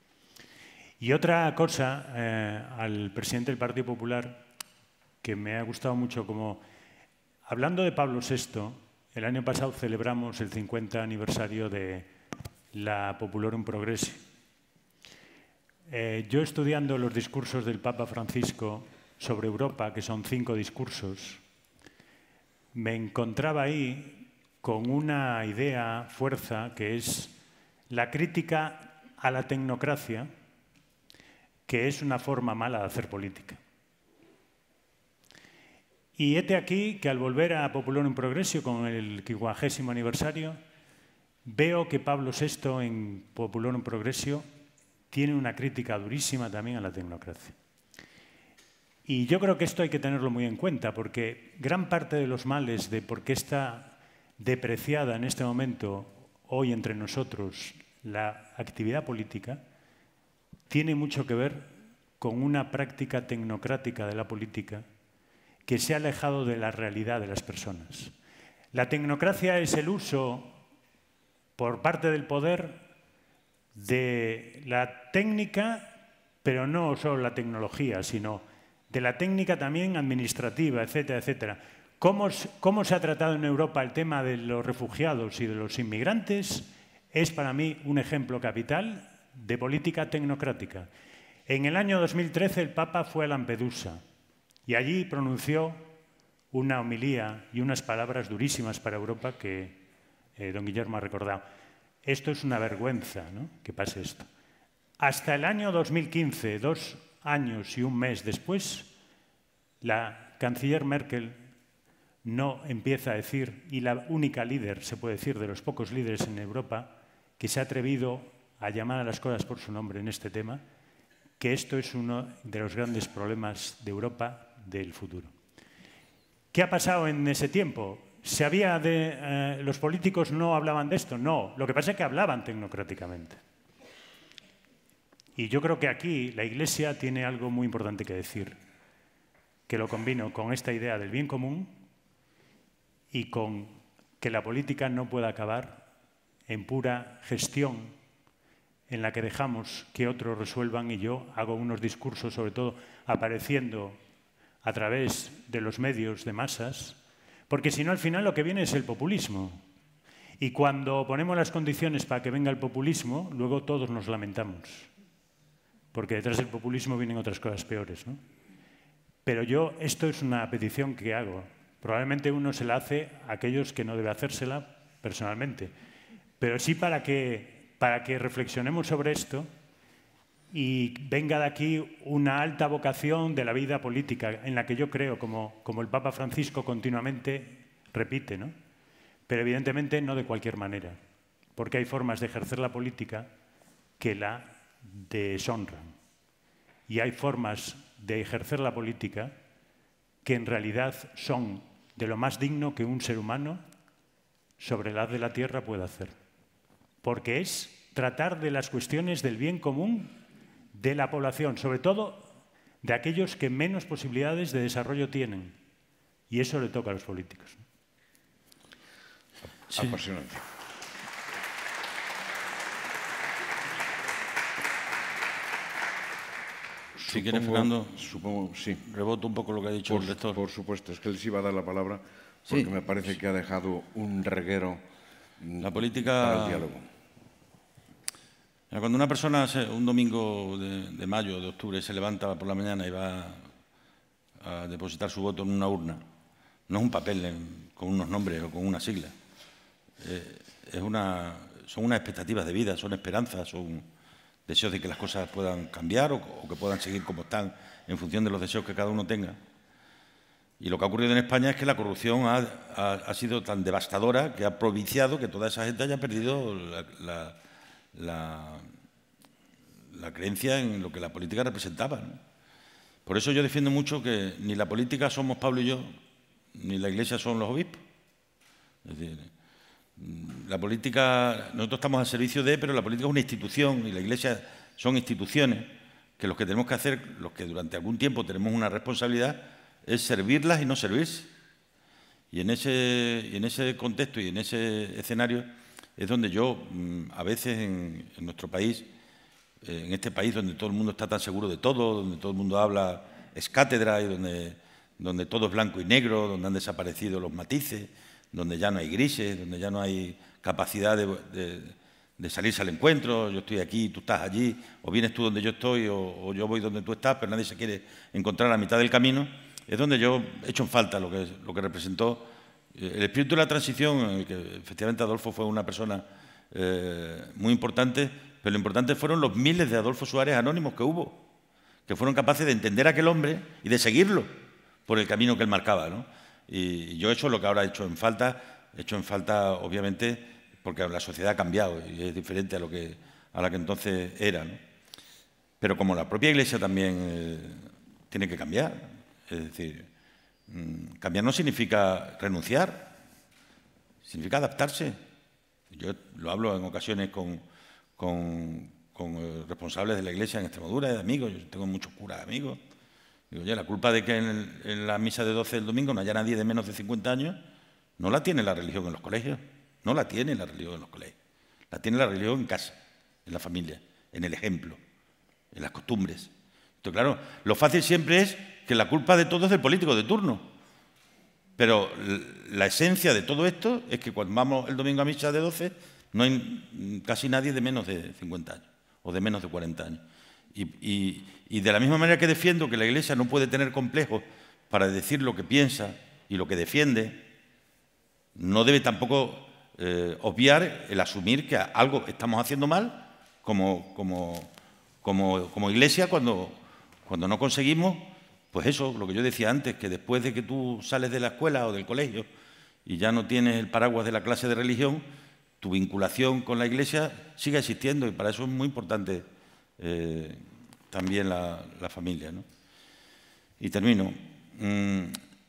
Y otra cosa, eh, al presidente del Partido Popular, que me ha gustado mucho, como hablando de Pablo sexto, el año pasado celebramos el cincuenta aniversario de la Populorum Progressio. Eh, yo estudiando los discursos del Papa Francisco sobre Europa, que son cinco discursos, me encontraba ahí con una idea, fuerza, que es la crítica a la tecnocracia, que es una forma mala de hacer política. Y hete aquí que al volver a Populorum Progressio con el quincuagésimo aniversario, veo que Pablo sexto en Populorum Progressio tiene una crítica durísima también a la tecnocracia. Y yo creo que esto hay que tenerlo muy en cuenta, porque gran parte de los males de por qué está depreciada en este momento, hoy entre nosotros, la actividad política, tiene mucho que ver con una práctica tecnocrática de la política que se ha alejado de la realidad de las personas. La tecnocracia es el uso por parte del poder de la técnica, pero no solo la tecnología, sino de la técnica también administrativa, etcétera, etcétera. ¿Cómo, cómo se ha tratado en Europa el tema de los refugiados y de los inmigrantes? Es para mí un ejemplo capital de política tecnocrática. En el año dos mil trece el Papa fue a Lampedusa y allí pronunció una homilía y unas palabras durísimas para Europa que eh, don Guillermo ha recordado. Esto es una vergüenza, ¿no?, que pase esto. Hasta el año dos mil quince, dos años y un mes después, la canciller Merkel no empieza a decir, y la única líder, se puede decir, de los pocos líderes en Europa, que se ha atrevido a llamar a las cosas por su nombre en este tema, que esto es uno de los grandes problemas de Europa del futuro. ¿Qué ha pasado en ese tiempo? ¿Se había de, eh, ¿Los políticos no hablaban de esto? No, lo que pasa es que hablaban tecnocráticamente. Y yo creo que aquí la Iglesia tiene algo muy importante que decir, que lo combino con esta idea del bien común y con que la política no pueda acabar en pura gestión en la que dejamos que otros resuelvan y yo hago unos discursos, sobre todo apareciendo a través de los medios de masas, porque si no al final lo que viene es el populismo. Y cuando ponemos las condiciones para que venga el populismo, luego todos nos lamentamos, porque detrás del populismo vienen otras cosas peores, ¿no? Pero yo, esto es una petición que hago. Probablemente uno se la hace a aquellos que no debe hacérsela personalmente, pero sí para que, para que reflexionemos sobre esto y venga de aquí una alta vocación de la vida política, en la que yo creo, como, como el Papa Francisco continuamente repite, ¿no? Pero evidentemente no de cualquier manera, porque hay formas de ejercer la política que la deshonran. Y hay formas de ejercer la política que en realidad son de lo más digno que un ser humano sobre la haz de la tierra puede hacer. Porque es tratar de las cuestiones del bien común de la población, sobre todo de aquellos que menos posibilidades de desarrollo tienen. Y eso le toca a los políticos. Sí. Apasionante. Si quiere, Fernando, supongo, sí. Reboto un poco lo que ha dicho por, el lector. Por supuesto, es que les iba a dar la palabra porque sí. me parece que ha dejado un reguero la política, para el diálogo. Cuando una persona un domingo de, de mayo, de octubre, se levanta por la mañana y va a depositar su voto en una urna, no es un papel en, con unos nombres o con una sigla. Eh, es una, son unas expectativas de vida, son esperanzas, son deseos de que las cosas puedan cambiar o, o que puedan seguir como están en función de los deseos que cada uno tenga. Y lo que ha ocurrido en España es que la corrupción ha, ha, ha sido tan devastadora que ha propiciado que toda esa gente haya perdido la, la, la, la creencia en lo que la política representaba, ¿no? Por eso yo defiendo mucho que ni la política somos Pablo y yo, ni la Iglesia son los obispos. Es decir, la política, nosotros estamos al servicio de, pero la política es una institución y la Iglesia son instituciones que los que tenemos que hacer, los que durante algún tiempo tenemos una responsabilidad, es servirlas y no servirse. Y en ese, y en ese contexto y en ese escenario es donde yo, a veces en, en nuestro país, en este país donde todo el mundo está tan seguro de todo, donde todo el mundo habla, es cátedra y donde, donde todo es blanco y negro, donde han desaparecido los matices, donde ya no hay grises, donde ya no hay capacidad de, de, de salirse al encuentro, yo estoy aquí, tú estás allí, o vienes tú donde yo estoy, o, o yo voy donde tú estás, pero nadie se quiere encontrar a mitad del camino, es donde yo echo en falta lo que, lo que representó el espíritu de la transición, en el que efectivamente Adolfo fue una persona eh, muy importante, pero lo importante fueron los miles de Adolfo Suárez anónimos que hubo, que fueron capaces de entender a aquel hombre y de seguirlo por el camino que él marcaba, ¿no? Y yo eso es lo que ahora he hecho en falta, he hecho en falta, obviamente, porque la sociedad ha cambiado y es diferente a lo que a la que entonces era, ¿no? Pero como la propia Iglesia también eh, tiene que cambiar, es decir, mmm, cambiar no significa renunciar, significa adaptarse. Yo lo hablo en ocasiones con, con, con eh, responsables de la Iglesia en Extremadura, de amigos, yo tengo muchos curas amigos. Digo, oye, la culpa de que en, el, en la misa de doce del domingo no haya nadie de menos de cincuenta años, no la tiene la religión en los colegios, no la tiene la religión en los colegios, la tiene la religión en casa, en la familia, en el ejemplo, en las costumbres. Entonces, claro, lo fácil siempre es que la culpa de todo es del político de turno, pero la esencia de todo esto es que cuando vamos el domingo a misa de doce no hay casi nadie de menos de cincuenta años o de menos de cuarenta años. Y, y, y de la misma manera que defiendo que la Iglesia no puede tener complejos para decir lo que piensa y lo que defiende, no debe tampoco eh, obviar el asumir que algo estamos haciendo mal como, como, como, como Iglesia cuando, cuando no conseguimos, pues eso, lo que yo decía antes, que después de que tú sales de la escuela o del colegio y ya no tienes el paraguas de la clase de religión, tu vinculación con la Iglesia sigue existiendo y para eso es muy importante Eh, también la, la familia, ¿no? Y termino. Mm,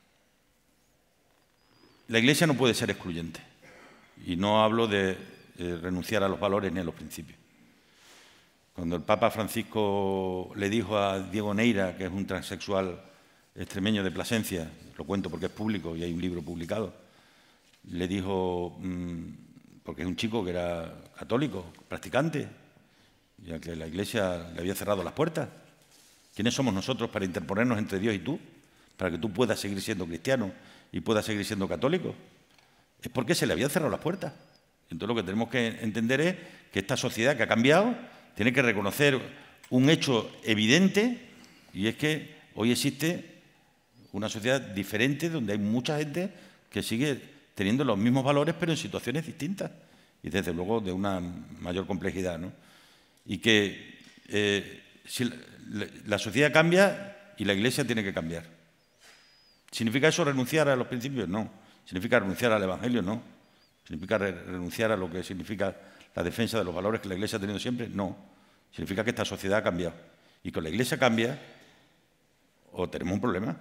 la Iglesia no puede ser excluyente y no hablo de eh, renunciar a los valores ni a los principios. Cuando el Papa Francisco le dijo a Diego Neira, que es un transexual extremeño de Plasencia, lo cuento porque es público y hay un libro publicado, le dijo, mmm, porque es un chico que era católico, practicante, ya que la Iglesia le había cerrado las puertas. ¿Quiénes somos nosotros para interponernos entre Dios y tú? Para que tú puedas seguir siendo cristiano y puedas seguir siendo católico. Es porque se le habían cerrado las puertas. Entonces lo que tenemos que entender es que esta sociedad que ha cambiado tiene que reconocer un hecho evidente y es que hoy existe una sociedad diferente donde hay mucha gente que sigue teniendo los mismos valores pero en situaciones distintas y desde luego de una mayor complejidad, ¿no? Y que eh, si la, la, la sociedad cambia y la Iglesia tiene que cambiar. ¿Significa eso renunciar a los principios? No. ¿Significa renunciar al Evangelio? No. ¿Significa re renunciar a lo que significa la defensa de los valores que la Iglesia ha tenido siempre? No. Significa que esta sociedad ha cambiado. Y con la Iglesia cambia, o tenemos un problema.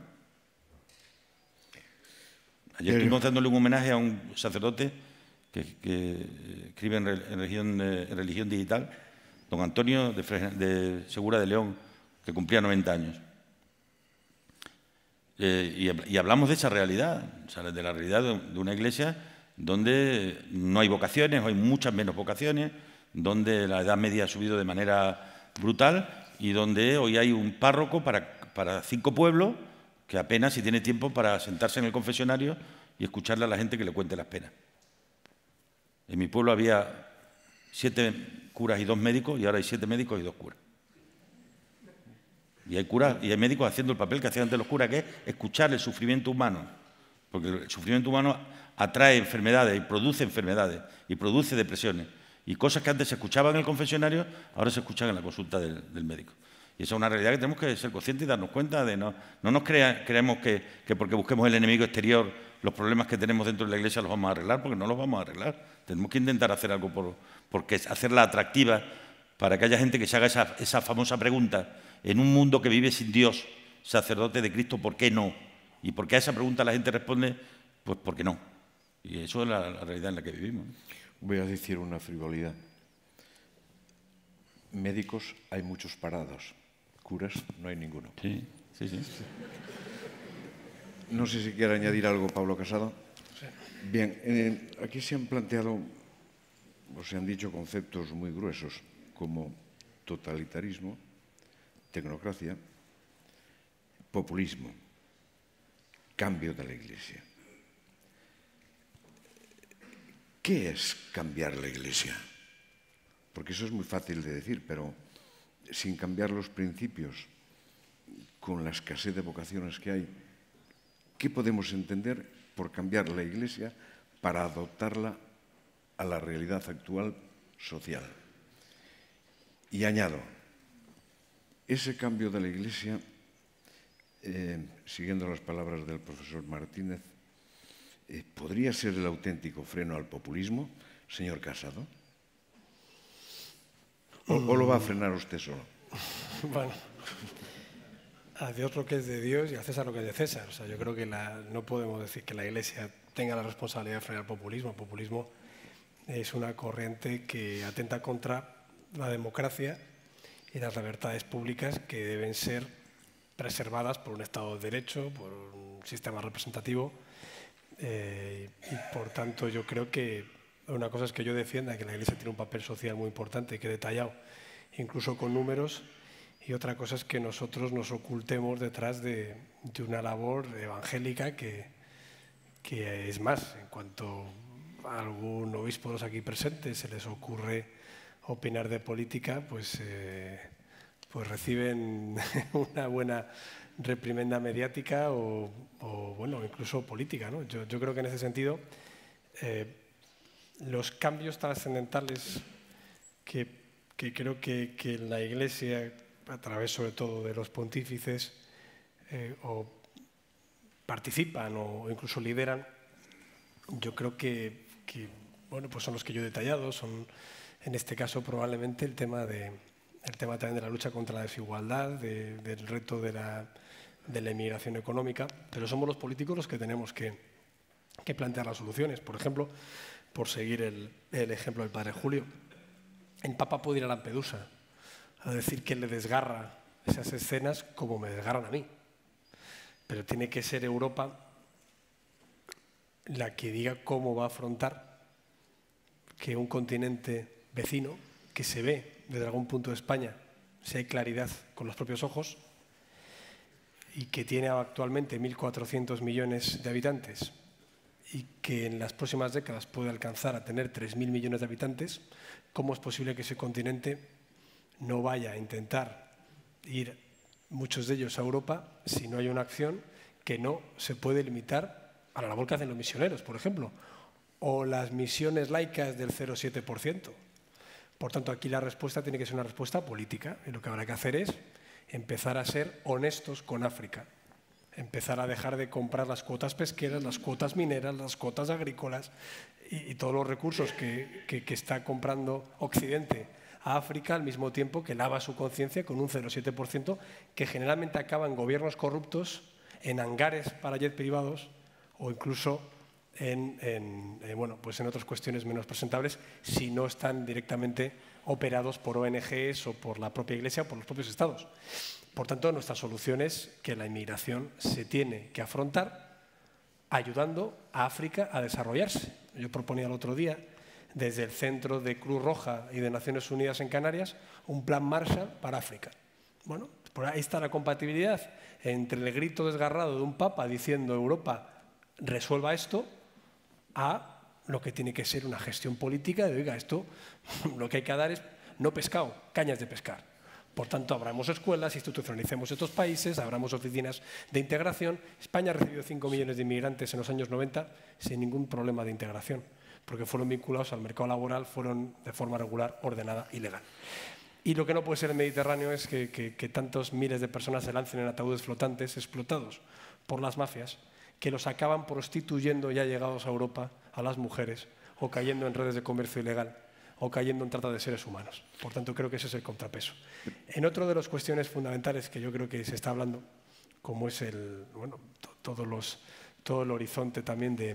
Ayer estuvimos dándole un homenaje a un sacerdote que, que escribe en, en, religión, en religión digital, don Antonio de, Fre de Segura de León, que cumplía noventa años. Eh, y, y hablamos de esa realidad, o sea, de la realidad de, de una iglesia donde no hay vocaciones, o hay muchas menos vocaciones, donde la edad media ha subido de manera brutal y donde hoy hay un párroco para, para cinco pueblos que apenas si tiene tiempo para sentarse en el confesionario y escucharle a la gente que le cuente las penas. En mi pueblo había siete curas y dos médicos y ahora hay siete médicos y dos curas. Y hay curas y hay médicos haciendo el papel que hacían antes los curas, que es escuchar el sufrimiento humano. Porque el sufrimiento humano atrae enfermedades y produce enfermedades y produce depresiones. Y cosas que antes se escuchaban en el confesionario, ahora se escuchan en la consulta del, del médico. Y esa es una realidad que tenemos que ser conscientes y darnos cuenta de no, no nos crea, creemos que, que porque busquemos el enemigo exterior, los problemas que tenemos dentro de la Iglesia los vamos a arreglar, porque no los vamos a arreglar. Tenemos que intentar hacer algo por, porque hacerla atractiva para que haya gente que se haga esa, esa famosa pregunta: en un mundo que vive sin Dios, sacerdote de Cristo, ¿por qué no? Y porque a esa pregunta la gente responde, pues porque no. Y eso es la, la realidad en la que vivimos. Voy a decir una frivolidad. Médicos hay muchos parados, curas no hay ninguno. Sí, sí, sí. No sé si quiere añadir algo, Pablo Casado. Sí. Bien, eh, aquí se han planteado o se han dicho conceptos muy gruesos como totalitarismo, tecnocracia, populismo, cambio de la Iglesia. ¿Qué es cambiar la Iglesia? Porque eso es muy fácil de decir, pero sin cambiar los principios, con la escasez de vocaciones que hay, ¿qué podemos entender por cambiar la Iglesia para adoptarla a la realidad actual social? Y añado, ese cambio de la Iglesia, eh, siguiendo las palabras del profesor Martínez, eh, ¿podría ser el auténtico freno al populismo, señor Casado? ¿O, o lo va a frenar usted solo? Bueno, a Dios lo que es de Dios y a César lo que es de César. O sea, yo creo que la, no podemos decir que la Iglesia tenga la responsabilidad de frenar el populismo. El populismo es una corriente que atenta contra la democracia y las libertades públicas que deben ser preservadas por un Estado de Derecho, por un sistema representativo. Eh, y por tanto yo creo que una cosa es que yo defienda que la Iglesia tiene un papel social muy importante, que he detallado, incluso con números, y otra cosa es que nosotros nos ocultemos detrás de, de una labor evangélica que, que es más, en cuanto a algún obispo de los aquí presentes se les ocurre opinar de política, pues, eh, pues reciben una buena reprimenda mediática o, o bueno, incluso política, ¿no? Yo, yo creo que en ese sentido eh, los cambios trascendentales que, que creo que, que la Iglesia, a través sobre todo de los pontífices, eh, o participan o incluso lideran, yo creo que, que bueno, pues son los que yo he detallado, son en este caso probablemente el tema, de, el tema también de la lucha contra la desigualdad, de, del reto de la, de la inmigración económica, pero somos los políticos los que tenemos que, que plantear las soluciones. Por ejemplo, por seguir el, el ejemplo del padre Julio, el Papa puede ir a Lampedusa a decir que le desgarra esas escenas como me desgarran a mí, pero tiene que ser Europa la que diga cómo va a afrontar que un continente vecino, que se ve desde algún punto de España, si hay claridad con los propios ojos, y que tiene actualmente mil cuatrocientos millones de habitantes y que en las próximas décadas puede alcanzar a tener tres mil millones de habitantes, ¿cómo es posible que ese continente no vaya a intentar ir, muchos de ellos, a Europa, si no hay una acción que no se puede limitar a la labor que hacen los misioneros, por ejemplo, o las misiones laicas del cero coma siete por ciento? Por tanto, aquí la respuesta tiene que ser una respuesta política, y lo que habrá que hacer es empezar a ser honestos con África, empezar a dejar de comprar las cuotas pesqueras, las cuotas mineras, las cuotas agrícolas y, y todos los recursos que, que, que está comprando Occidente a África, al mismo tiempo que lava su conciencia con un cero coma siete por ciento que generalmente acaba en gobiernos corruptos, en hangares para jet privados o incluso en, en, eh, bueno, pues en otras cuestiones menos presentables si no están directamente operados por O N Ges o por la propia Iglesia o por los propios estados. Por tanto, nuestra solución es que la inmigración se tiene que afrontar ayudando a África a desarrollarse. Yo proponía el otro día, desde el Centro de Cruz Roja y de Naciones Unidas en Canarias, un plan Marshall para África. Bueno, por ahí está la compatibilidad entre el grito desgarrado de un papa diciendo Europa resuelva esto a lo que tiene que ser una gestión política de, oiga, esto lo que hay que dar es no pescado, cañas de pescar. Por tanto, abramos escuelas, institucionalicemos estos países, abramos oficinas de integración. España ha recibido cinco millones de inmigrantes en los años noventa sin ningún problema de integración, porque fueron vinculados al mercado laboral, fueron de forma regular, ordenada y legal. Y lo que no puede ser en el Mediterráneo es que, que, que tantos miles de personas se lancen en ataúdes flotantes explotados por las mafias, que los acaban prostituyendo ya llegados a Europa a las mujeres, o cayendo en redes de comercio ilegal, o cayendo en trata de seres humanos. Por tanto, creo que ese es el contrapeso. En otro de las cuestiones fundamentales que yo creo que se está hablando, como es el, bueno, todos los, todo el horizonte también de,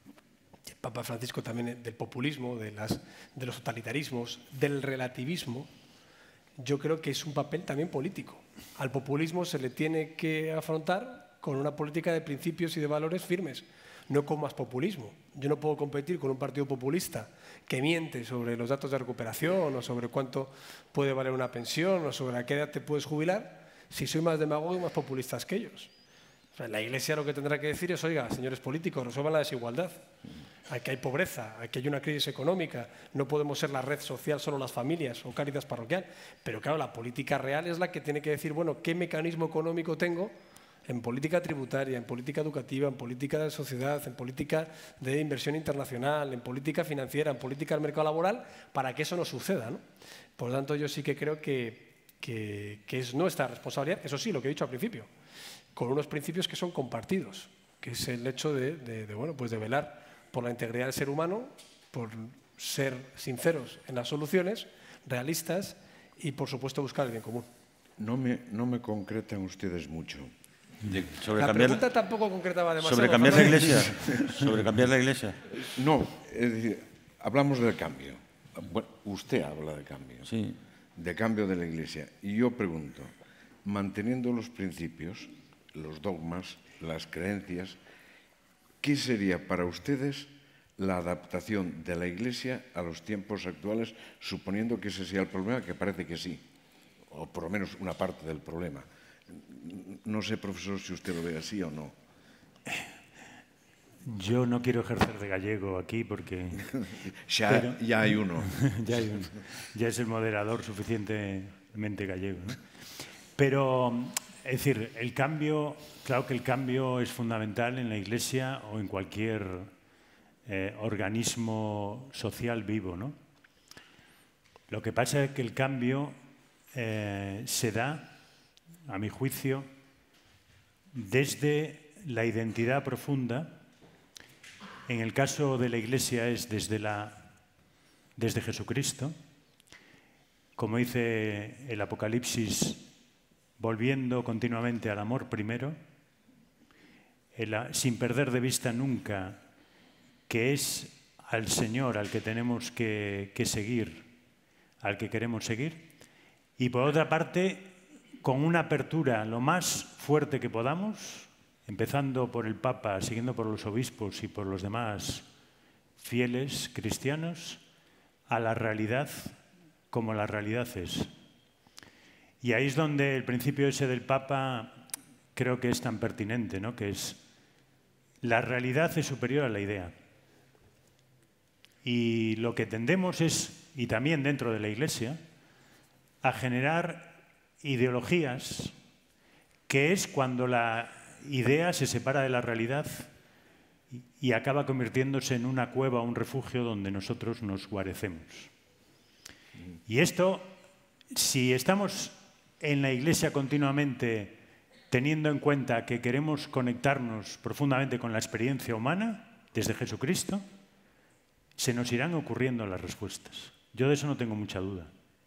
de Papa Francisco, también del populismo, de, las, de los totalitarismos, del relativismo, yo creo que es un papel también político. Al populismo se le tiene que afrontar con una política de principios y de valores firmes, no con más populismo. Yo no puedo competir con un partido populista que miente sobre los datos de recuperación o sobre cuánto puede valer una pensión o sobre a qué edad te puedes jubilar si soy más demagogo y más populistas que ellos. O sea, la Iglesia lo que tendrá que decir es, oiga, señores políticos, resuelvan la desigualdad. Aquí hay pobreza, aquí hay una crisis económica, no podemos ser la red social solo las familias o Cáritas parroquial. Pero claro, la política real es la que tiene que decir, bueno, ¿qué mecanismo económico tengo en política tributaria, en política educativa, en política de sociedad, en política de inversión internacional, en política financiera, en política del mercado laboral, para que eso no suceda, ¿no? Por lo tanto, yo sí que creo que, que, que es nuestra responsabilidad, eso sí, lo que he dicho al principio, con unos principios que son compartidos, que es el hecho de, de, de, bueno, pues de velar por la integridad del ser humano, por ser sinceros en las soluciones, realistas y, por supuesto, buscar el bien común. No me, no me concretan ustedes mucho. De, sobre la cambiar, pregunta tampoco concretaba demasiado. ¿Sobre cambiar la Iglesia? ¿Sobre cambiar la Iglesia? No, es decir, hablamos del cambio. Bueno, usted habla de cambio. Sí. De cambio de la Iglesia. Y yo pregunto, manteniendo los principios, los dogmas, las creencias, ¿qué sería para ustedes la adaptación de la Iglesia a los tiempos actuales, suponiendo que ese sea el problema, que parece que sí, o por lo menos una parte del problema? No sé, profesor, si usted lo ve así o no. Yo no quiero ejercer de gallego aquí porque... ya, pero, ya hay uno. ya, hay uno. Ya es el moderador suficientemente gallego, ¿no? Pero, es decir, el cambio, claro que el cambio es fundamental en la Iglesia o en cualquier eh, organismo social vivo, ¿no? Lo que pasa es que el cambio eh, se da, a mi juicio, desde la identidad profunda. En el caso de la Iglesia es desde, la, desde Jesucristo, como dice el Apocalipsis, volviendo continuamente al amor primero, el, sin perder de vista nunca que es al Señor al que tenemos que, que seguir, al que queremos seguir, y por otra parte, con una apertura lo más fuerte que podamos, empezando por el Papa, siguiendo por los obispos y por los demás fieles cristianos, a la realidad como la realidad es. Y ahí es donde el principio ese del Papa creo que es tan pertinente, ¿no? Que es la realidad es superior a la idea. Y lo que tendemos es, y también dentro de la Iglesia, a generar ideologías, que es cuando la idea se separa de la realidad y acaba convirtiéndose en una cueva o un refugio donde nosotros nos guarecemos. Y esto, si estamos en la Iglesia continuamente teniendo en cuenta que queremos conectarnos profundamente con la experiencia humana desde Jesucristo, se nos irán ocurriendo las respuestas. Yo de eso no tengo mucha duda.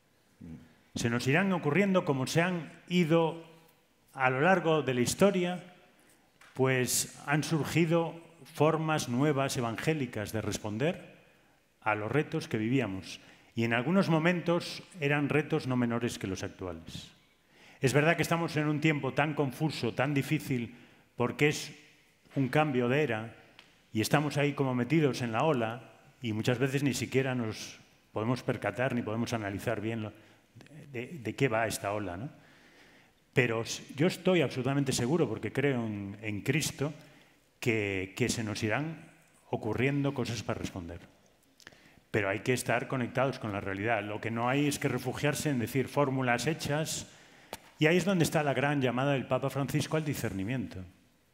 Se nos irán ocurriendo como se han ido a lo largo de la historia, pues han surgido formas nuevas evangélicas de responder a los retos que vivíamos. Y en algunos momentos eran retos no menores que los actuales. Es verdad que estamos en un tiempo tan confuso, tan difícil, porque es un cambio de era y estamos ahí como metidos en la ola y muchas veces ni siquiera nos podemos percatar ni podemos analizar bien lo, de, de qué va esta ola, ¿no? Pero yo estoy absolutamente seguro, porque creo en, en Cristo, que, que se nos irán ocurriendo cosas para responder. Pero hay que estar conectados con la realidad. Lo que no hay es que refugiarse en decir fórmulas hechas. Y ahí es donde está la gran llamada del Papa Francisco al discernimiento.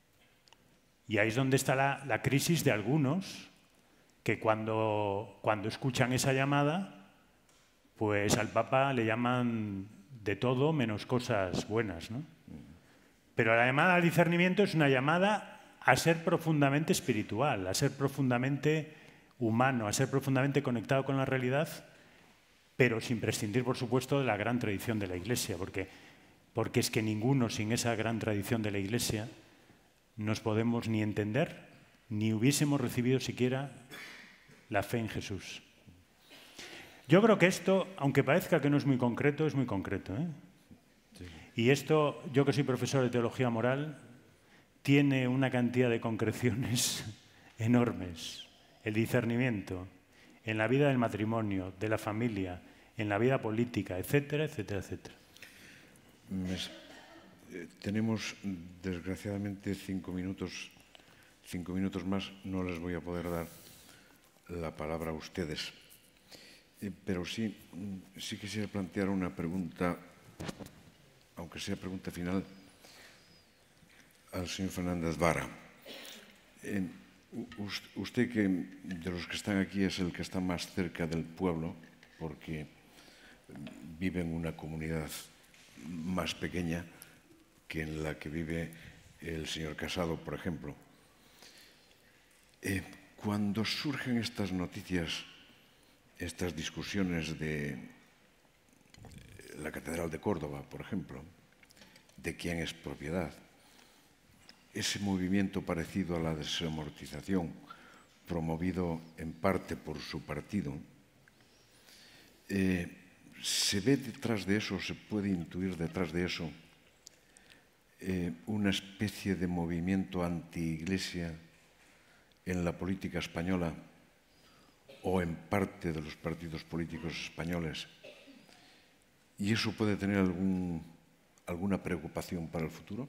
Y ahí es donde está la, la crisis de algunos que cuando, cuando escuchan esa llamada, pues al Papa le llaman de todo menos cosas buenas, ¿no? Pero la llamada al discernimiento es una llamada a ser profundamente espiritual, a ser profundamente humano, a ser profundamente conectado con la realidad, pero sin prescindir, por supuesto, de la gran tradición de la Iglesia, porque, porque es que ninguno sin esa gran tradición de la Iglesia nos podemos ni entender, ni hubiésemos recibido siquiera la fe en Jesús. Yo creo que esto, aunque parezca que no es muy concreto, es muy concreto, ¿eh? Sí. Y esto, yo que soy profesor de teología moral, tiene una cantidad de concreciones enormes. El discernimiento en la vida del matrimonio, de la familia, en la vida política, etcétera, etcétera, etcétera. Mes, eh, tenemos, desgraciadamente, cinco minutos, cinco minutos más. No les voy a poder dar la palabra a ustedes. Eh, pero sí, sí quisiera plantear una pregunta, aunque sea pregunta final, al señor Fernández Vara. Eh, usted, que de los que están aquí es el que está más cerca del pueblo, porque vive en una comunidad más pequeña que en la que vive el señor Casado, por ejemplo. Eh, cuando surgen estas noticias, estas discusiones de la Catedral de Córdoba, por ejemplo, de quién es propiedad, ese movimiento parecido a la desamortización, promovido en parte por su partido, eh, ¿se ve detrás de eso, se puede intuir detrás de eso eh, una especie de movimiento anti-iglesia en la política española o en parte de los partidos políticos españoles? ¿Y eso puede tener algún, alguna preocupación para el futuro?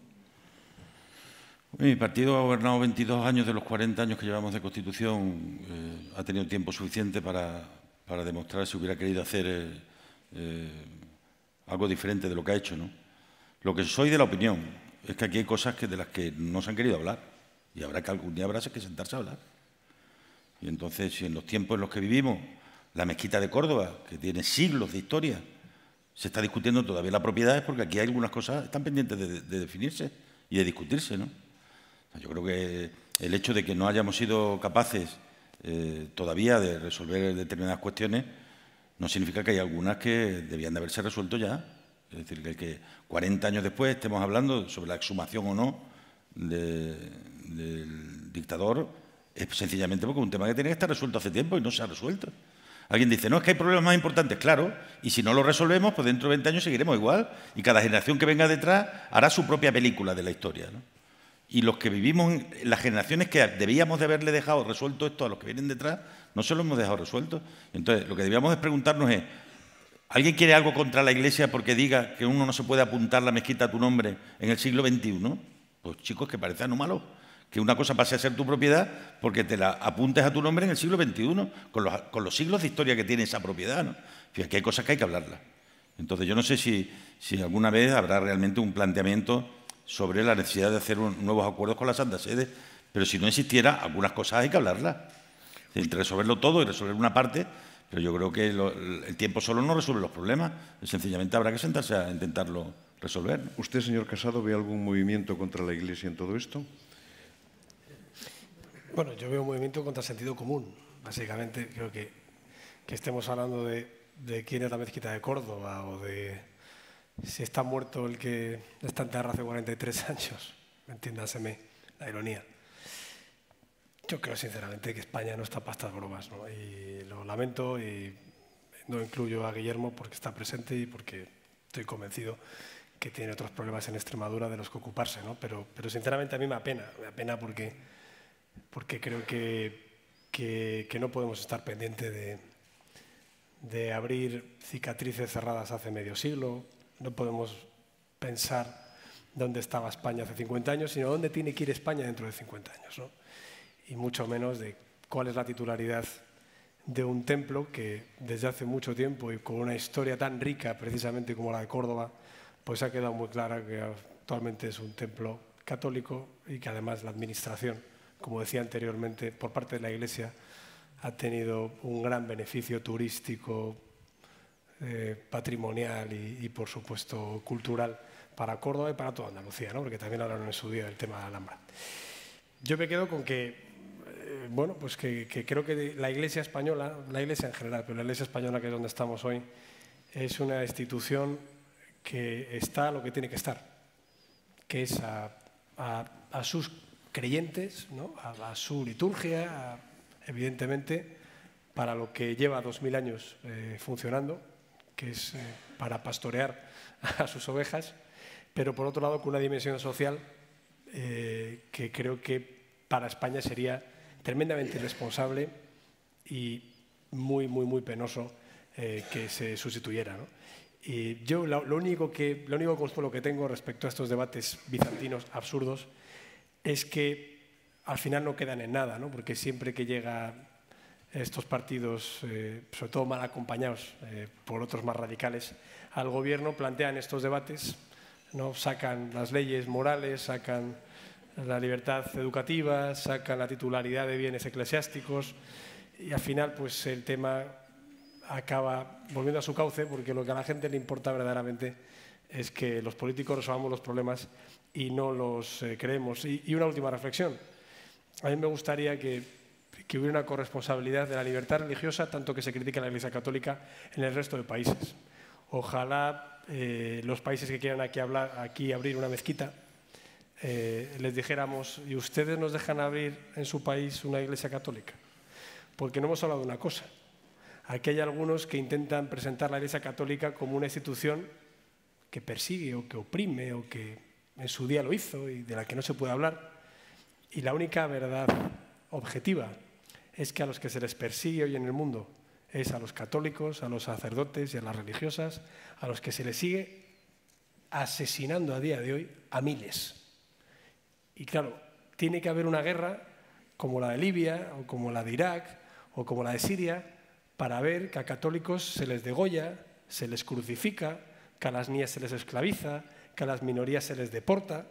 Mi partido ha gobernado veintidós años de los cuarenta años que llevamos de Constitución. Eh, ha tenido tiempo suficiente para, para demostrar si hubiera querido hacer eh, eh, algo diferente de lo que ha hecho, ¿no? Lo que soy de la opinión es que aquí hay cosas que, de las que no se han querido hablar y habrá que algún día habrá que sentarse a hablar. Y entonces, si en los tiempos en los que vivimos, la mezquita de Córdoba, que tiene siglos de historia, se está discutiendo todavía la propiedad, es porque aquí hay algunas cosas que están pendientes de, de definirse y de discutirse, ¿no? Yo creo que el hecho de que no hayamos sido capaces eh, todavía de resolver determinadas cuestiones no significa que hay algunas que debían de haberse resuelto ya. Es decir, que, que cuarenta años después estemos hablando sobre la exhumación o no de, del dictador es sencillamente porque es un tema que tiene que estar resuelto hace tiempo y no se ha resuelto. Alguien dice, no, es que hay problemas más importantes. Claro, y si no lo resolvemos, pues dentro de veinte años seguiremos igual y cada generación que venga detrás hará su propia película de la historia, ¿no? Y los que vivimos, las generaciones que debíamos de haberle dejado resuelto esto a los que vienen detrás, no se lo hemos dejado resuelto. Entonces, lo que debíamos de preguntarnos es, ¿alguien quiere algo contra la Iglesia porque diga que uno no se puede apuntar la mezquita a tu nombre en el siglo veintiuno? Pues chicos, que parece anómalo, que una cosa pase a ser tu propiedad porque te la apuntes a tu nombre en el siglo veintiuno, con los, con los siglos de historia que tiene esa propiedad, ¿no? Fíjate que hay cosas que hay que hablarlas. Entonces, yo no sé si, si alguna vez habrá realmente un planteamiento sobre la necesidad de hacer un, nuevos acuerdos con la Santa Sede, pero si no existiera, algunas cosas hay que hablarlas. Entre resolverlo todo y resolver una parte, Pero yo creo que lo, el tiempo solo no resuelve los problemas. Sencillamente habrá que sentarse a intentarlo resolver. ¿Usted, señor Casado, ve algún movimiento contra la Iglesia en todo esto? Bueno, yo veo un movimiento contra el sentido común. Básicamente, creo que, que estemos hablando de, de quién es la mezquita de Córdoba o de si está muerto el que está enterrado hace cuarenta y tres años. Entiéndaseme la ironía. Yo creo sinceramente que España no está para estas bromas, ¿no? Y lo lamento y no incluyo a Guillermo porque está presente y porque estoy convencido que tiene otros problemas en Extremadura de los que ocuparse, ¿no? Pero, pero sinceramente a mí me apena, me apena porque, porque creo que, que, que no podemos estar pendientes de, de abrir cicatrices cerradas hace medio siglo, no podemos pensar dónde estaba España hace cincuenta años, sino dónde tiene que ir España dentro de cincuenta años, ¿no? Y mucho menos de cuál es la titularidad de un templo que desde hace mucho tiempo y con una historia tan rica precisamente como la de Córdoba, pues ha quedado muy clara que actualmente es un templo católico y que además la administración, como decía anteriormente, por parte de la Iglesia ha tenido un gran beneficio turístico, eh, patrimonial y, y por supuesto cultural para Córdoba y para toda Andalucía, ¿no? Porque también hablaron en su día del tema de la Alhambra. Yo me quedo con que bueno, pues que, que creo que la Iglesia española, la Iglesia en general, pero la Iglesia española, que es donde estamos hoy, es una institución que está a lo que tiene que estar, que es a, a, a sus creyentes, ¿no? a, a su liturgia, a, evidentemente, para lo que lleva dos mil años eh, funcionando, que es eh, para pastorear a sus ovejas, pero por otro lado con una dimensión social eh, que creo que para España sería tremendamente irresponsable y muy, muy, muy penoso eh, que se sustituyera, ¿no? Y yo lo, lo, único que, lo único consuelo que tengo respecto a estos debates bizantinos absurdos es que al final no quedan en nada, ¿no? Porque siempre que llega estos partidos, eh, sobre todo mal acompañados eh, por otros más radicales, al gobierno plantean estos debates, ¿no? Sacan las leyes morales, sacan la libertad educativa, sacan la titularidad de bienes eclesiásticos y al final pues el tema acaba volviendo a su cauce porque lo que a la gente le importa verdaderamente es que los políticos resolvamos los problemas y no los eh, creemos. Y, y una última reflexión. A mí me gustaría que, que hubiera una corresponsabilidad de la libertad religiosa, tanto que se critica a la Iglesia Católica en el resto de países. Ojalá eh, los países que quieran aquí, hablar, aquí abrir una mezquita Eh, les dijéramos, ¿y ustedes nos dejan abrir en su país una iglesia católica? Porque no hemos hablado de una cosa. Aquí hay algunos que intentan presentar la Iglesia Católica como una institución que persigue o que oprime o que en su día lo hizo y de la que no se puede hablar. Y la única verdad objetiva es que a los que se les persigue hoy en el mundo es a los católicos, a los sacerdotes y a las religiosas, a los que se les sigue asesinando a día de hoy a miles. Y claro, tiene que haber una guerra como la de Libia o como la de Irak o como la de Siria para ver que a católicos se les degolla, se les crucifica, que a las niñas se les esclaviza, que a las minorías se les deporta.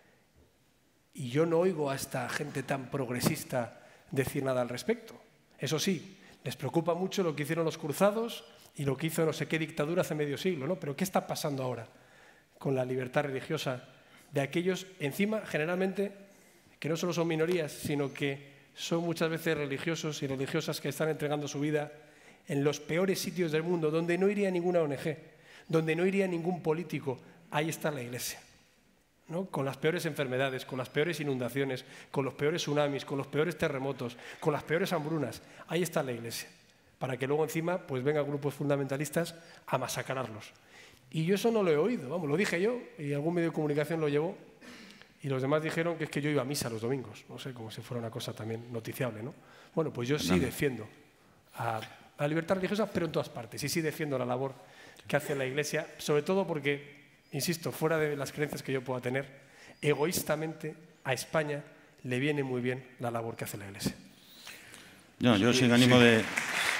Y yo no oigo a esta gente tan progresista decir nada al respecto. Eso sí, les preocupa mucho lo que hicieron los cruzados y lo que hizo no sé qué dictadura hace medio siglo, ¿no? Pero ¿qué está pasando ahora con la libertad religiosa de aquellos, encima, generalmente, que no solo son minorías, sino que son muchas veces religiosos y religiosas que están entregando su vida en los peores sitios del mundo, donde no iría ninguna O N G, donde no iría ningún político? Ahí está la Iglesia, ¿no? Con las peores enfermedades, con las peores inundaciones, con los peores tsunamis, con los peores terremotos, con las peores hambrunas. Ahí está la Iglesia, para que luego encima pues vengan grupos fundamentalistas a masacrarlos. Y yo eso no lo he oído, vamos, lo dije yo y algún medio de comunicación lo llevó y los demás dijeron que es que yo iba a misa los domingos, no sé, como si fuera una cosa también noticiable, ¿no? Bueno, pues yo sí defiendo a la libertad religiosa, pero en todas partes, y sí defiendo la labor que hace la Iglesia, sobre todo porque, insisto, fuera de las creencias que yo pueda tener, egoístamente a España le viene muy bien la labor que hace la Iglesia. No, yo sin ánimo sí. de...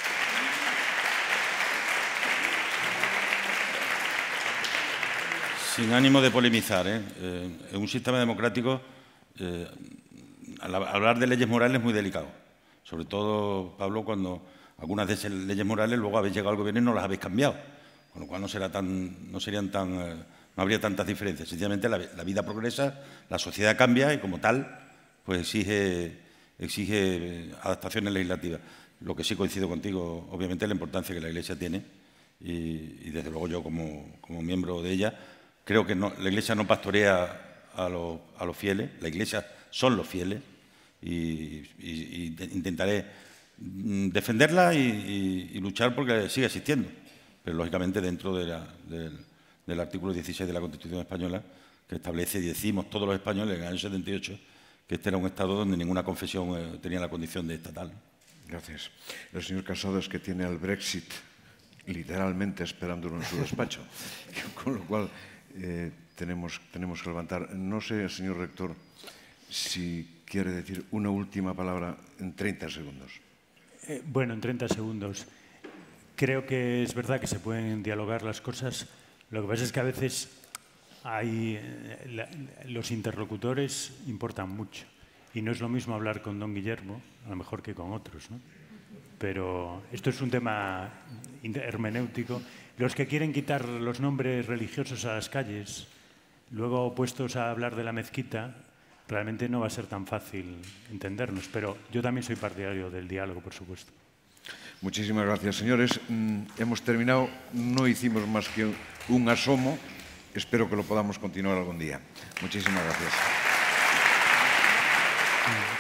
Sin ánimo de polemizar, ¿eh? Eh, en un sistema democrático, eh, al hablar de leyes morales es muy delicado, Sobre todo, Pablo, cuando algunas de esas leyes morales luego habéis llegado al gobierno y no las habéis cambiado, con lo cual no, será tan, no, serían tan, eh, no habría tantas diferencias. Sencillamente la, la vida progresa, la sociedad cambia y como tal pues exige, exige adaptaciones legislativas. Lo que sí coincido contigo, obviamente, es la importancia que la Iglesia tiene y, y desde luego yo como, como miembro de ella creo que no, la Iglesia no pastorea a los, a los fieles, la Iglesia son los fieles y, y, y intentaré defenderla y, y, y luchar porque siga existiendo, pero lógicamente dentro de la, del, del artículo dieciséis de la Constitución española, que establece y decimos todos los españoles en el año setenta y ocho que este era un Estado donde ninguna confesión eh, tenía la condición de estatal. Gracias. El señor Casado es que tiene al Brexit literalmente esperándolo en su despacho, con lo cual eh, tenemos, tenemos que levantar. No sé, señor rector, si quiere decir una última palabra en treinta segundos. Eh, bueno, en treinta segundos. Creo que es verdad que se pueden dialogar las cosas. Lo que pasa es que a veces hay, eh, la, los interlocutores importan mucho. Y no es lo mismo hablar con don Guillermo, a lo mejor que con otros, ¿no? Pero esto es un tema hermenéutico. Los que quieren quitar los nombres religiosos a las calles, luego puestos a hablar de la mezquita, realmente no va a ser tan fácil entendernos. Pero yo también soy partidario del diálogo, por supuesto. Muchísimas gracias, señores. Mm, hemos terminado. No hicimos más que un asomo. Espero que lo podamos continuar algún día. Muchísimas gracias.